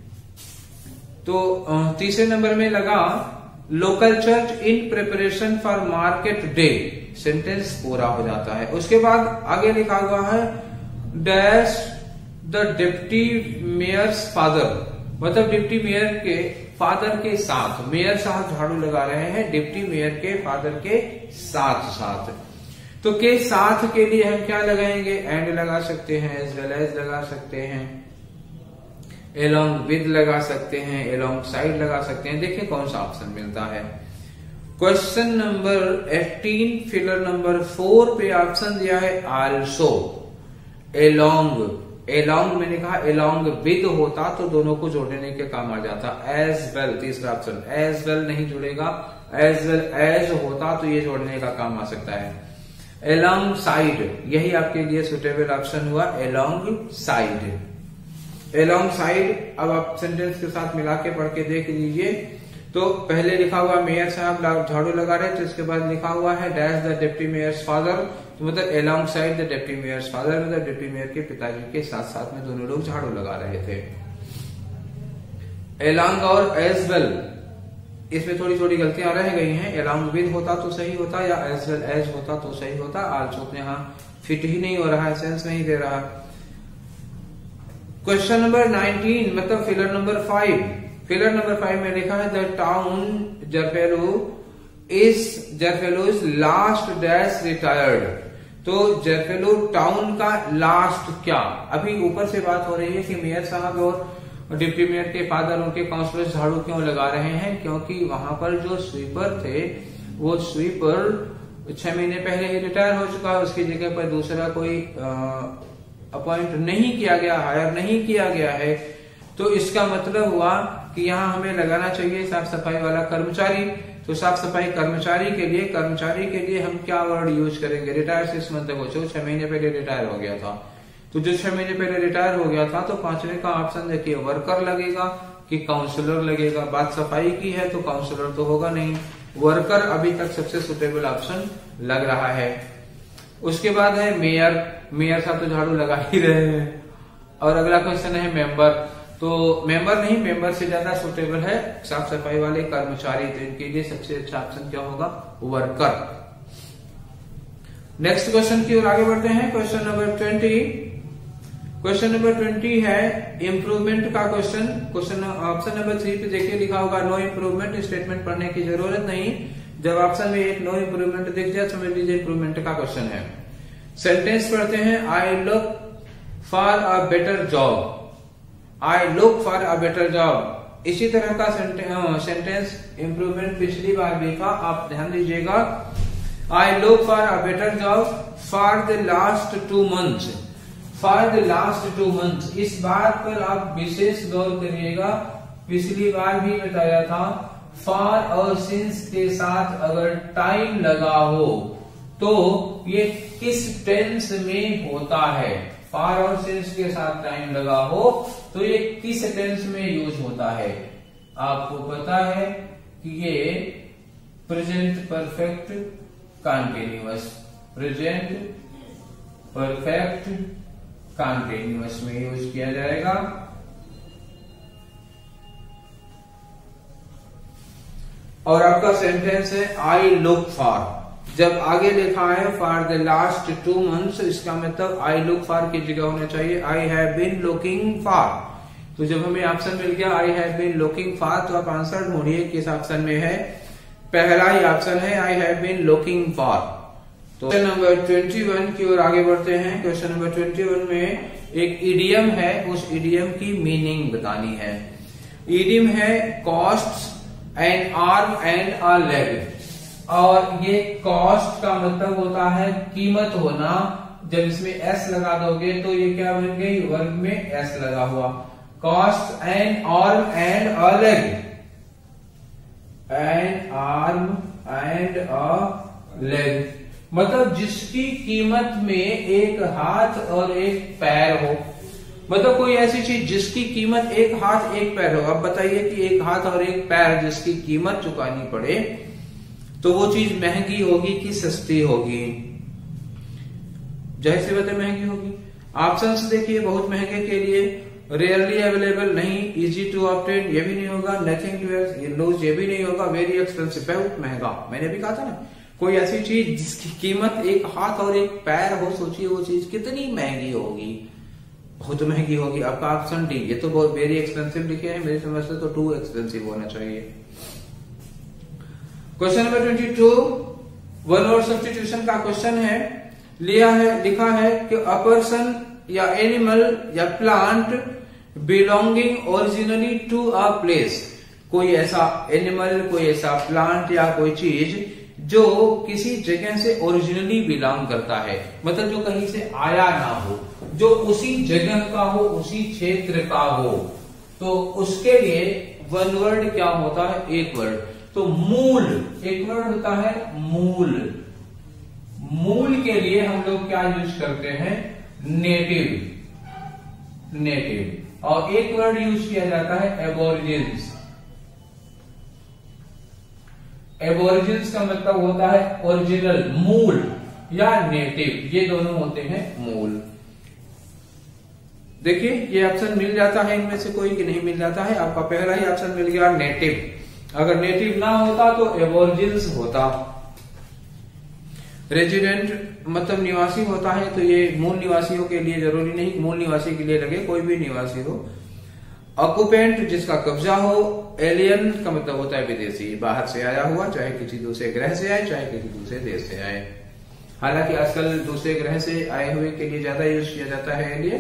तो तीसरे नंबर में लगा local church in preparation for market day, sentence पूरा हो जाता है। उसके बाद आगे लिखा हुआ है dash the deputy mayor's father, मतलब डिप्टी मेयर के फादर के साथ, मेयर साहब झाड़ू लगा रहे हैं, डिप्टी मेयर के फादर के साथ साथ। तो के साथ के लिए हम क्या लगाएंगे, एंड लगा सकते हैं, एज वेल एज लगा सकते हैं, along with लगा सकते हैं, along साइड लगा सकते हैं। देखिए कौन सा ऑप्शन मिलता है। क्वेश्चन नंबर अठारह फिलर नंबर फोर पे ऑप्शन दिया है आल्सो, along, along मैंने कहा along with होता तो दोनों को जोड़ने के काम आ जाता। एज वेल, तीसरा ऑप्शन एज वेल नहीं जुड़ेगा, एज वेल एज होता तो ये जोड़ने का काम आ सकता है। एलोंग साइड, यही आपके लिए सुटेबल ऑप्शन हुआ, एलोंग साइड। एलोंग साइड, अब आप सेंटेंस के साथ मिला के पढ़ के देख लीजिए। तो पहले लिखा हुआ मेयर साहब झाड़ू लगा रहे थे, इसके बाद लिखा हुआ है dash the deputy mayor's father, तो मतलब alongside the deputy mayor's father, मतलब डिप्टी मेयर के पिताजी के साथ साथ में दोनों लोग झाड़ू लगा रहे थे। एलोंग और एज वेल, इसमें थोड़ी थोड़ी गलतियां रह गई हैं। एलोंग विद होता तो सही होता, या एज वेल एज होता तो सही होता। आल्सो यहाँ फिट ही नहीं हो रहा है, सेंस नहीं दे रहा। क्वेश्चन नंबर नाइनटीन, मतलब filler number five. Filler number five में लिखा है द टाउन जरफेलो इज जरफेलो इज लास्ट डैश रिटायर्ड। तो जरफेलो टाउन का लास्ट क्या, अभी ऊपर से बात हो रही है कि मेयर साहब और डिप्टी मेयर के फादर, उनके काउंसलर झाड़ू क्यों लगा रहे हैं, क्योंकि वहां पर जो स्वीपर थे वो स्वीपर छह महीने पहले ही रिटायर हो चुका है, उसकी जगह पर दूसरा कोई अपॉइंट नहीं किया गया, हायर नहीं किया गया है। तो इसका मतलब हुआ कि यहाँ हमें लगाना चाहिए साफ सफाई वाला कर्मचारी। तो साफ सफाई कर्मचारी के लिए कर्मचारी के लिए हम क्या वर्ड यूज करेंगे, रिटायर सिक्स मंथ हो चुके, छह महीने पहले रिटायर हो गया था। तो जो छह महीने पहले रिटायर हो गया था, तो पांचवे का ऑप्शन देखिए वर्कर लगेगा कि काउंसलर लगेगा। बात सफाई की है तो काउंसलर तो होगा नहीं, वर्कर अभी तक सबसे सुटेबल ऑप्शन लग रहा है। उसके बाद है मेयर, मेयर साहब तो झाड़ू लगा ही रहे हैं। और अगला क्वेश्चन है मेंबर, तो मेंबर नहीं, मेंबर से ज्यादा सुटेबल है साफ सफाई वाले कर्मचारी, तो इनके लिए सबसे अच्छा ऑप्शन क्या होगा, वर्कर। नेक्स्ट क्वेश्चन की ओर आगे बढ़ते हैं। Question number twenty, question number twenty है इंप्रूवमेंट का question. Question option number three पे देखिए लिखा होगा नो इंप्रूवमेंट, स्टेटमेंट पढ़ने की जरूरत नहीं। जब ऑप्शन में एक नो इंप्रूवमेंट दिख जाए समझ लीजिए इंप्रूवमेंट का क्वेश्चन है। सेंटेंस पढ़ते हैं, I look for a better job, I look for a better job. इसी तरह का सेंटेंस इंप्रूवमेंट पिछली बार भी था, आप ध्यान दीजिएगा। I look for a better job for the last two months, for the last two months. इस बात पर आप विशेष गौर करिएगा, पिछली बार भी बताया था फॉर और सिंस के साथ अगर टाइम लगा हो तो ये किस टेंस में होता है। फॉर और सिंस के साथ टाइम लगा हो तो ये किस टेंस में यूज होता है। आपको पता है कि ये present perfect continuous, present perfect continuous में यूज किया जाएगा। और आपका सेंटेंस है आई लुक फॉर, जब आगे लिखा है for the last two months, इसका मतलब आई लुक फॉर की जगह होना चाहिए I have been looking for. तो जब हमें ऑप्शन मिल गया I have been looking for, तो आप आंसर ढूंढिए किस ऑप्शन में है। पहला ही ऑप्शन है I have been looking for. तो क्वेश्चन नंबर ट्वेंटी वन की ओर आगे बढ़ते हैं। क्वेश्चन नंबर ट्वेंटी वन में एक इडियम है, उस इडियम की मीनिंग बतानी है। इडियम है cost an arm and a leg, और ये कॉस्ट का मतलब होता है कीमत होना। जब इसमें एस लगा दोगे तो ये क्या बन गई, वर्ग में एस लगा हुआ। Cost an arm and a leg, an arm and a leg, मतलब जिसकी कीमत में एक हाथ और एक पैर हो। मतलब कोई ऐसी चीज जिसकी कीमत एक हाथ एक पैर हो। अब बताइए कि एक हाथ और एक पैर जिसकी कीमत चुकानी पड़े तो वो चीज महंगी होगी कि सस्ती होगी। जाहिर सी बात है महंगी होगी। ऑप्शंस देखिए, बहुत महंगे के लिए रेयरली अवेलेबल नहीं, इजी टू ऑब्टेन ये भी नहीं होगा, नथिंग टू लूज ये भी नहीं होगा, वेरी एक्सपेंसिव बहुत महंगा। मैंने भी कहा था ना, कोई ऐसी चीज जिसकी कीमत एक हाथ और एक पैर हो, सोचिए वो चीज कितनी महंगी होगी, बहुत महंगी होगी। आपका ऑप्शन डी, ये तो बहुत वेरी एक्सपेंसिव लिखे हैं, मेरी समझ से तो टू एक्सपेंसिव होना चाहिए। Question number twenty two, one word substitution का क्वेश्चन है। लिया है लिखा है कि अ पर्सन या एनिमल या plant belonging originally to a place. कोई ऐसा एनिमल, कोई ऐसा प्लांट या कोई चीज जो किसी जगह से ओरिजिनली बिलोंग करता है, मतलब जो कहीं से आया ना हो, जो उसी जगह का हो, उसी क्षेत्र का हो, तो उसके लिए वन वर्ड क्या होता है, एक वर्ड। तो मूल, एक वर्ड होता है मूल। मूल के लिए हम लोग क्या यूज करते हैं? नेटिव। नेटिव। और एक वर्ड यूज किया जाता है एबोरिजिन्स। एबोरिजिन्स का मतलब होता है ओरिजिनल, मूल या नेटिव, ये दोनों होते हैं मूल। देखिए ये ऑप्शन मिल जाता है इनमें से कोई कि नहीं मिल जाता है? आपका पहला ही ऑप्शन मिल गया नेटिव। अगर नेटिव ना होता तो एबोरिजिन्स होता। रेजिडेंट मतलब निवासी होता है, तो ये मूल निवासियों के लिए जरूरी नहीं, मूल निवासी के लिए लगे, कोई भी निवासी हो। ऑक्युपेंट जिसका कब्जा हो। एलियन का मतलब होता है विदेशी, बाहर से आया हुआ, चाहे किसी दूसरे ग्रह से आए चाहे किसी दूसरे देश से आए। हालांकि आजकल दूसरे ग्रह से आए हुए के लिए ज्यादा यूज किया जाता है एलियन।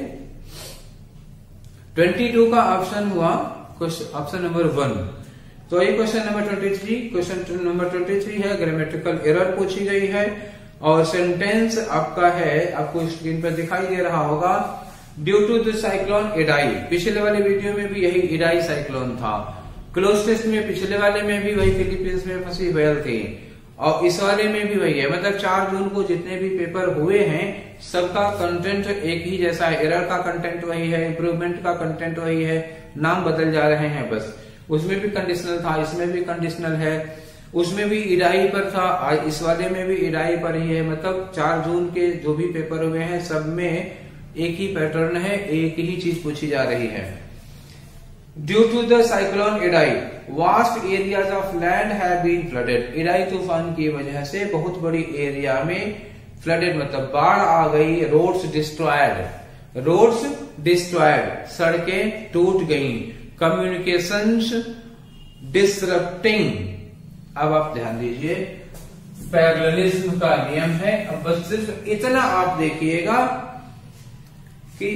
बाईस का ऑप्शन हुआ ऑप्शन नंबर वन। तो ये क्वेश्चन नंबर तेईस, क्वेश्चन नंबर तेईस है, ग्रामेटिकल एरर पूछी गई है और सेंटेंस आपका है, आपको स्क्रीन पर दिखाई दे रहा होगा, due to the cyclone Idai. पिछले वाले वीडियो में भी यही इडाई साइक्लोन था। क्लोज टेस्ट में पिछले वाले में भी वही फिलीपींस में फंसी व्हेल थी और इस वाले में भी वही है। मतलब चार जून को जितने भी पेपर हुए हैं सबका कंटेंट एक ही जैसा है। एरर का कंटेंट वही है, इंप्रूवमेंट का कंटेंट वही है, नाम बदल जा रहे हैं बस। उसमें भी कंडीशनल था, इसमें भी कंडीशनल है, उसमें भी इडाई पर था, इस वाले में भी इडाई पर ही है। मतलब चार जून के जो भी पेपर हुए हैं सब में एक ही पैटर्न है, एक ही चीज पूछी जा रही है। Due to the cyclone Idai vast areas of land have been flooded. Idai तूफान की वजह से बहुत बड़ी एरिया में फ्लडेड मतलब बाढ़ आ गई। रोड्स डिस्ट्रॉयड, रोड्स डिस्ट्रॉयड, सड़कें टूट गई। Communications disrupting. अब आप ध्यान दीजिए, पैरेललिज्म का नियम है। अब बस सिर्फ इतना आप देखिएगा कि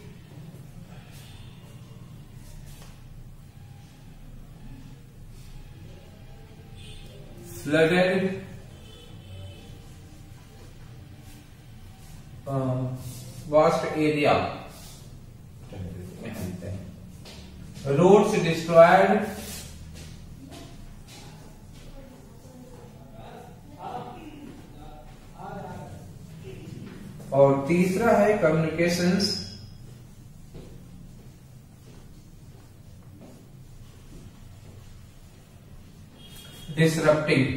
flooded vast area, roads destroyed, और तीसरा है कम्युनिकेशंस डिसरप्टिंग।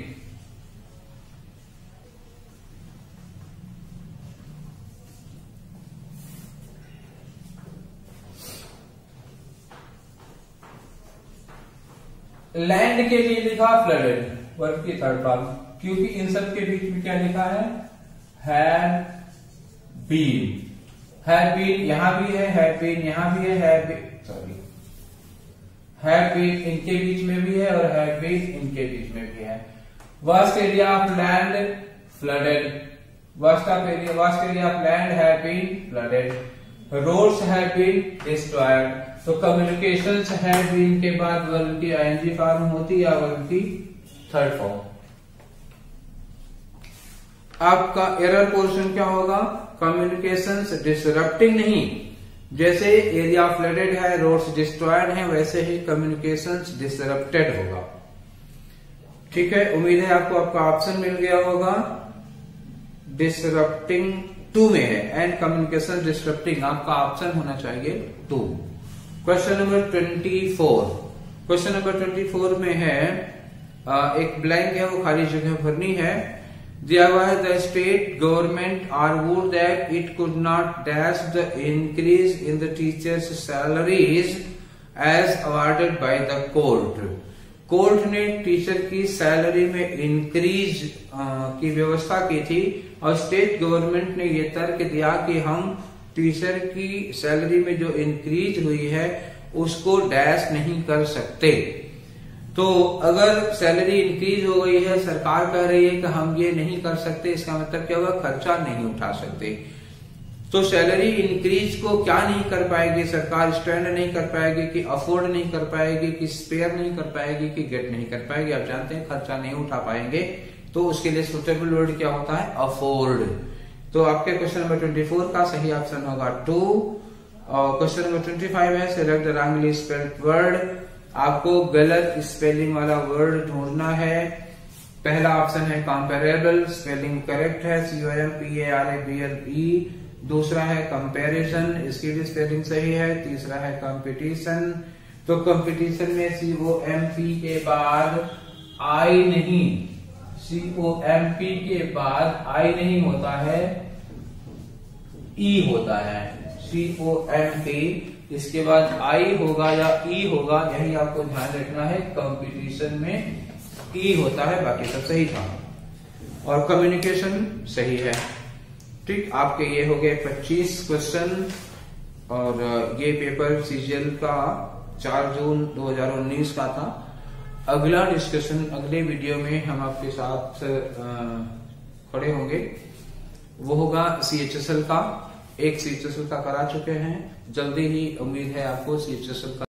लैंड के लिए लिखा फ्लडेड, वर्ग की थर्ड पार्ट, क्योंकि इन सब के बीच में क्या लिखा है? Have been. हैव बीन यहां भी है, हैव बीन यहां भी है, have been sorry have been इनके बीच में भी है और हैव बीन इनके बीच में भी है। Vast area of land flooded, vast of area vast area of land have been flooded, roads have been destroyed. तो कम्युनिकेशंस हैव बीन के बाद वर्ब की आईएनजी फॉर्म होती या वर्ब की थर्ड फॉर्म। आपका एरर पोर्शन क्या होगा? कम्युनिकेशंस डिसरप्टिंग नहीं, जैसे एरिया फ्लडेड है, रोड्स डिस्ट्रॉयड है, वैसे ही कम्युनिकेशंस डिसरप्टेड होगा। ठीक है, उम्मीद है आपको आपका ऑप्शन मिल गया होगा। डिसरप्टिंग टू में है एंड कम्युनिकेशन डिसरप्टिंग, आपका ऑप्शन होना चाहिए two. Question number twenty four, question number twenty four में है एक ब्लैंक है, वो खाली जगह भरनी है। Thereby the state government argued that it could not dash the increase in the teachers' salaries as awarded by the court. Court ने टीचर की सैलरी में इंक्रीज की व्यवस्था की थी और स्टेट गवर्नमेंट ने ये तर्क दिया कि हम टीचर की सैलरी में जो इंक्रीज हुई है उसको डैश नहीं कर सकते। तो अगर सैलरी इंक्रीज हो गई है, सरकार कह रही है कि हम ये नहीं कर सकते, इसका मतलब क्या होगा? खर्चा नहीं उठा सकते। तो सैलरी इंक्रीज को क्या नहीं कर पाएगी सरकार? स्टैंड नहीं कर पाएगी, कि अफोर्ड नहीं कर पाएगी, कि स्पेयर नहीं कर पाएगी, कि गेट नहीं कर पाएगी। आप जानते हैं खर्चा नहीं उठा पाएंगे, तो उसके लिए सुटेबल वर्ड क्या होता है? अफोर्ड। तो आपके क्वेश्चन नंबर ट्वेंटी फोर का सही ऑप्शन होगा टू। और क्वेश्चन नंबर ट्वेंटी फाइव है, select the wrongly spelled word. आपको गलत स्पेलिंग वाला वर्ड ढूंढना है। पहला ऑप्शन है कंपेरेबल, स्पेलिंग करेक्ट है, C O M P A R A B L E. दूसरा है कंपैरिजन, इसकी भी स्पेलिंग सही है। तीसरा है कंपटीशन, तो कंपटीशन में सी ओ एम पी के बाद आई नहीं, सी ओ एम पी के बाद आई नहीं होता है, ई होता है। सी ओ एम पी इसके बाद आई होगा या ई होगा, यही आपको ध्यान रखना है। कंपटीशन में ई होता है, बाकी सब सही था। और कम्युनिकेशन सही है। ठीक, आपके ये हो गए पच्चीस क्वेश्चन। और ये पेपर सीजीएल का चार जून दो हज़ार उन्नीस का था। अगला डिस्कशन अगले वीडियो में हम आपके साथ खड़े होंगे, वो होगा सीएचएसएल का। एक सीएचएसएल का करा चुके हैं, जल्दी ही उम्मीद है आपको सीएचएसएल का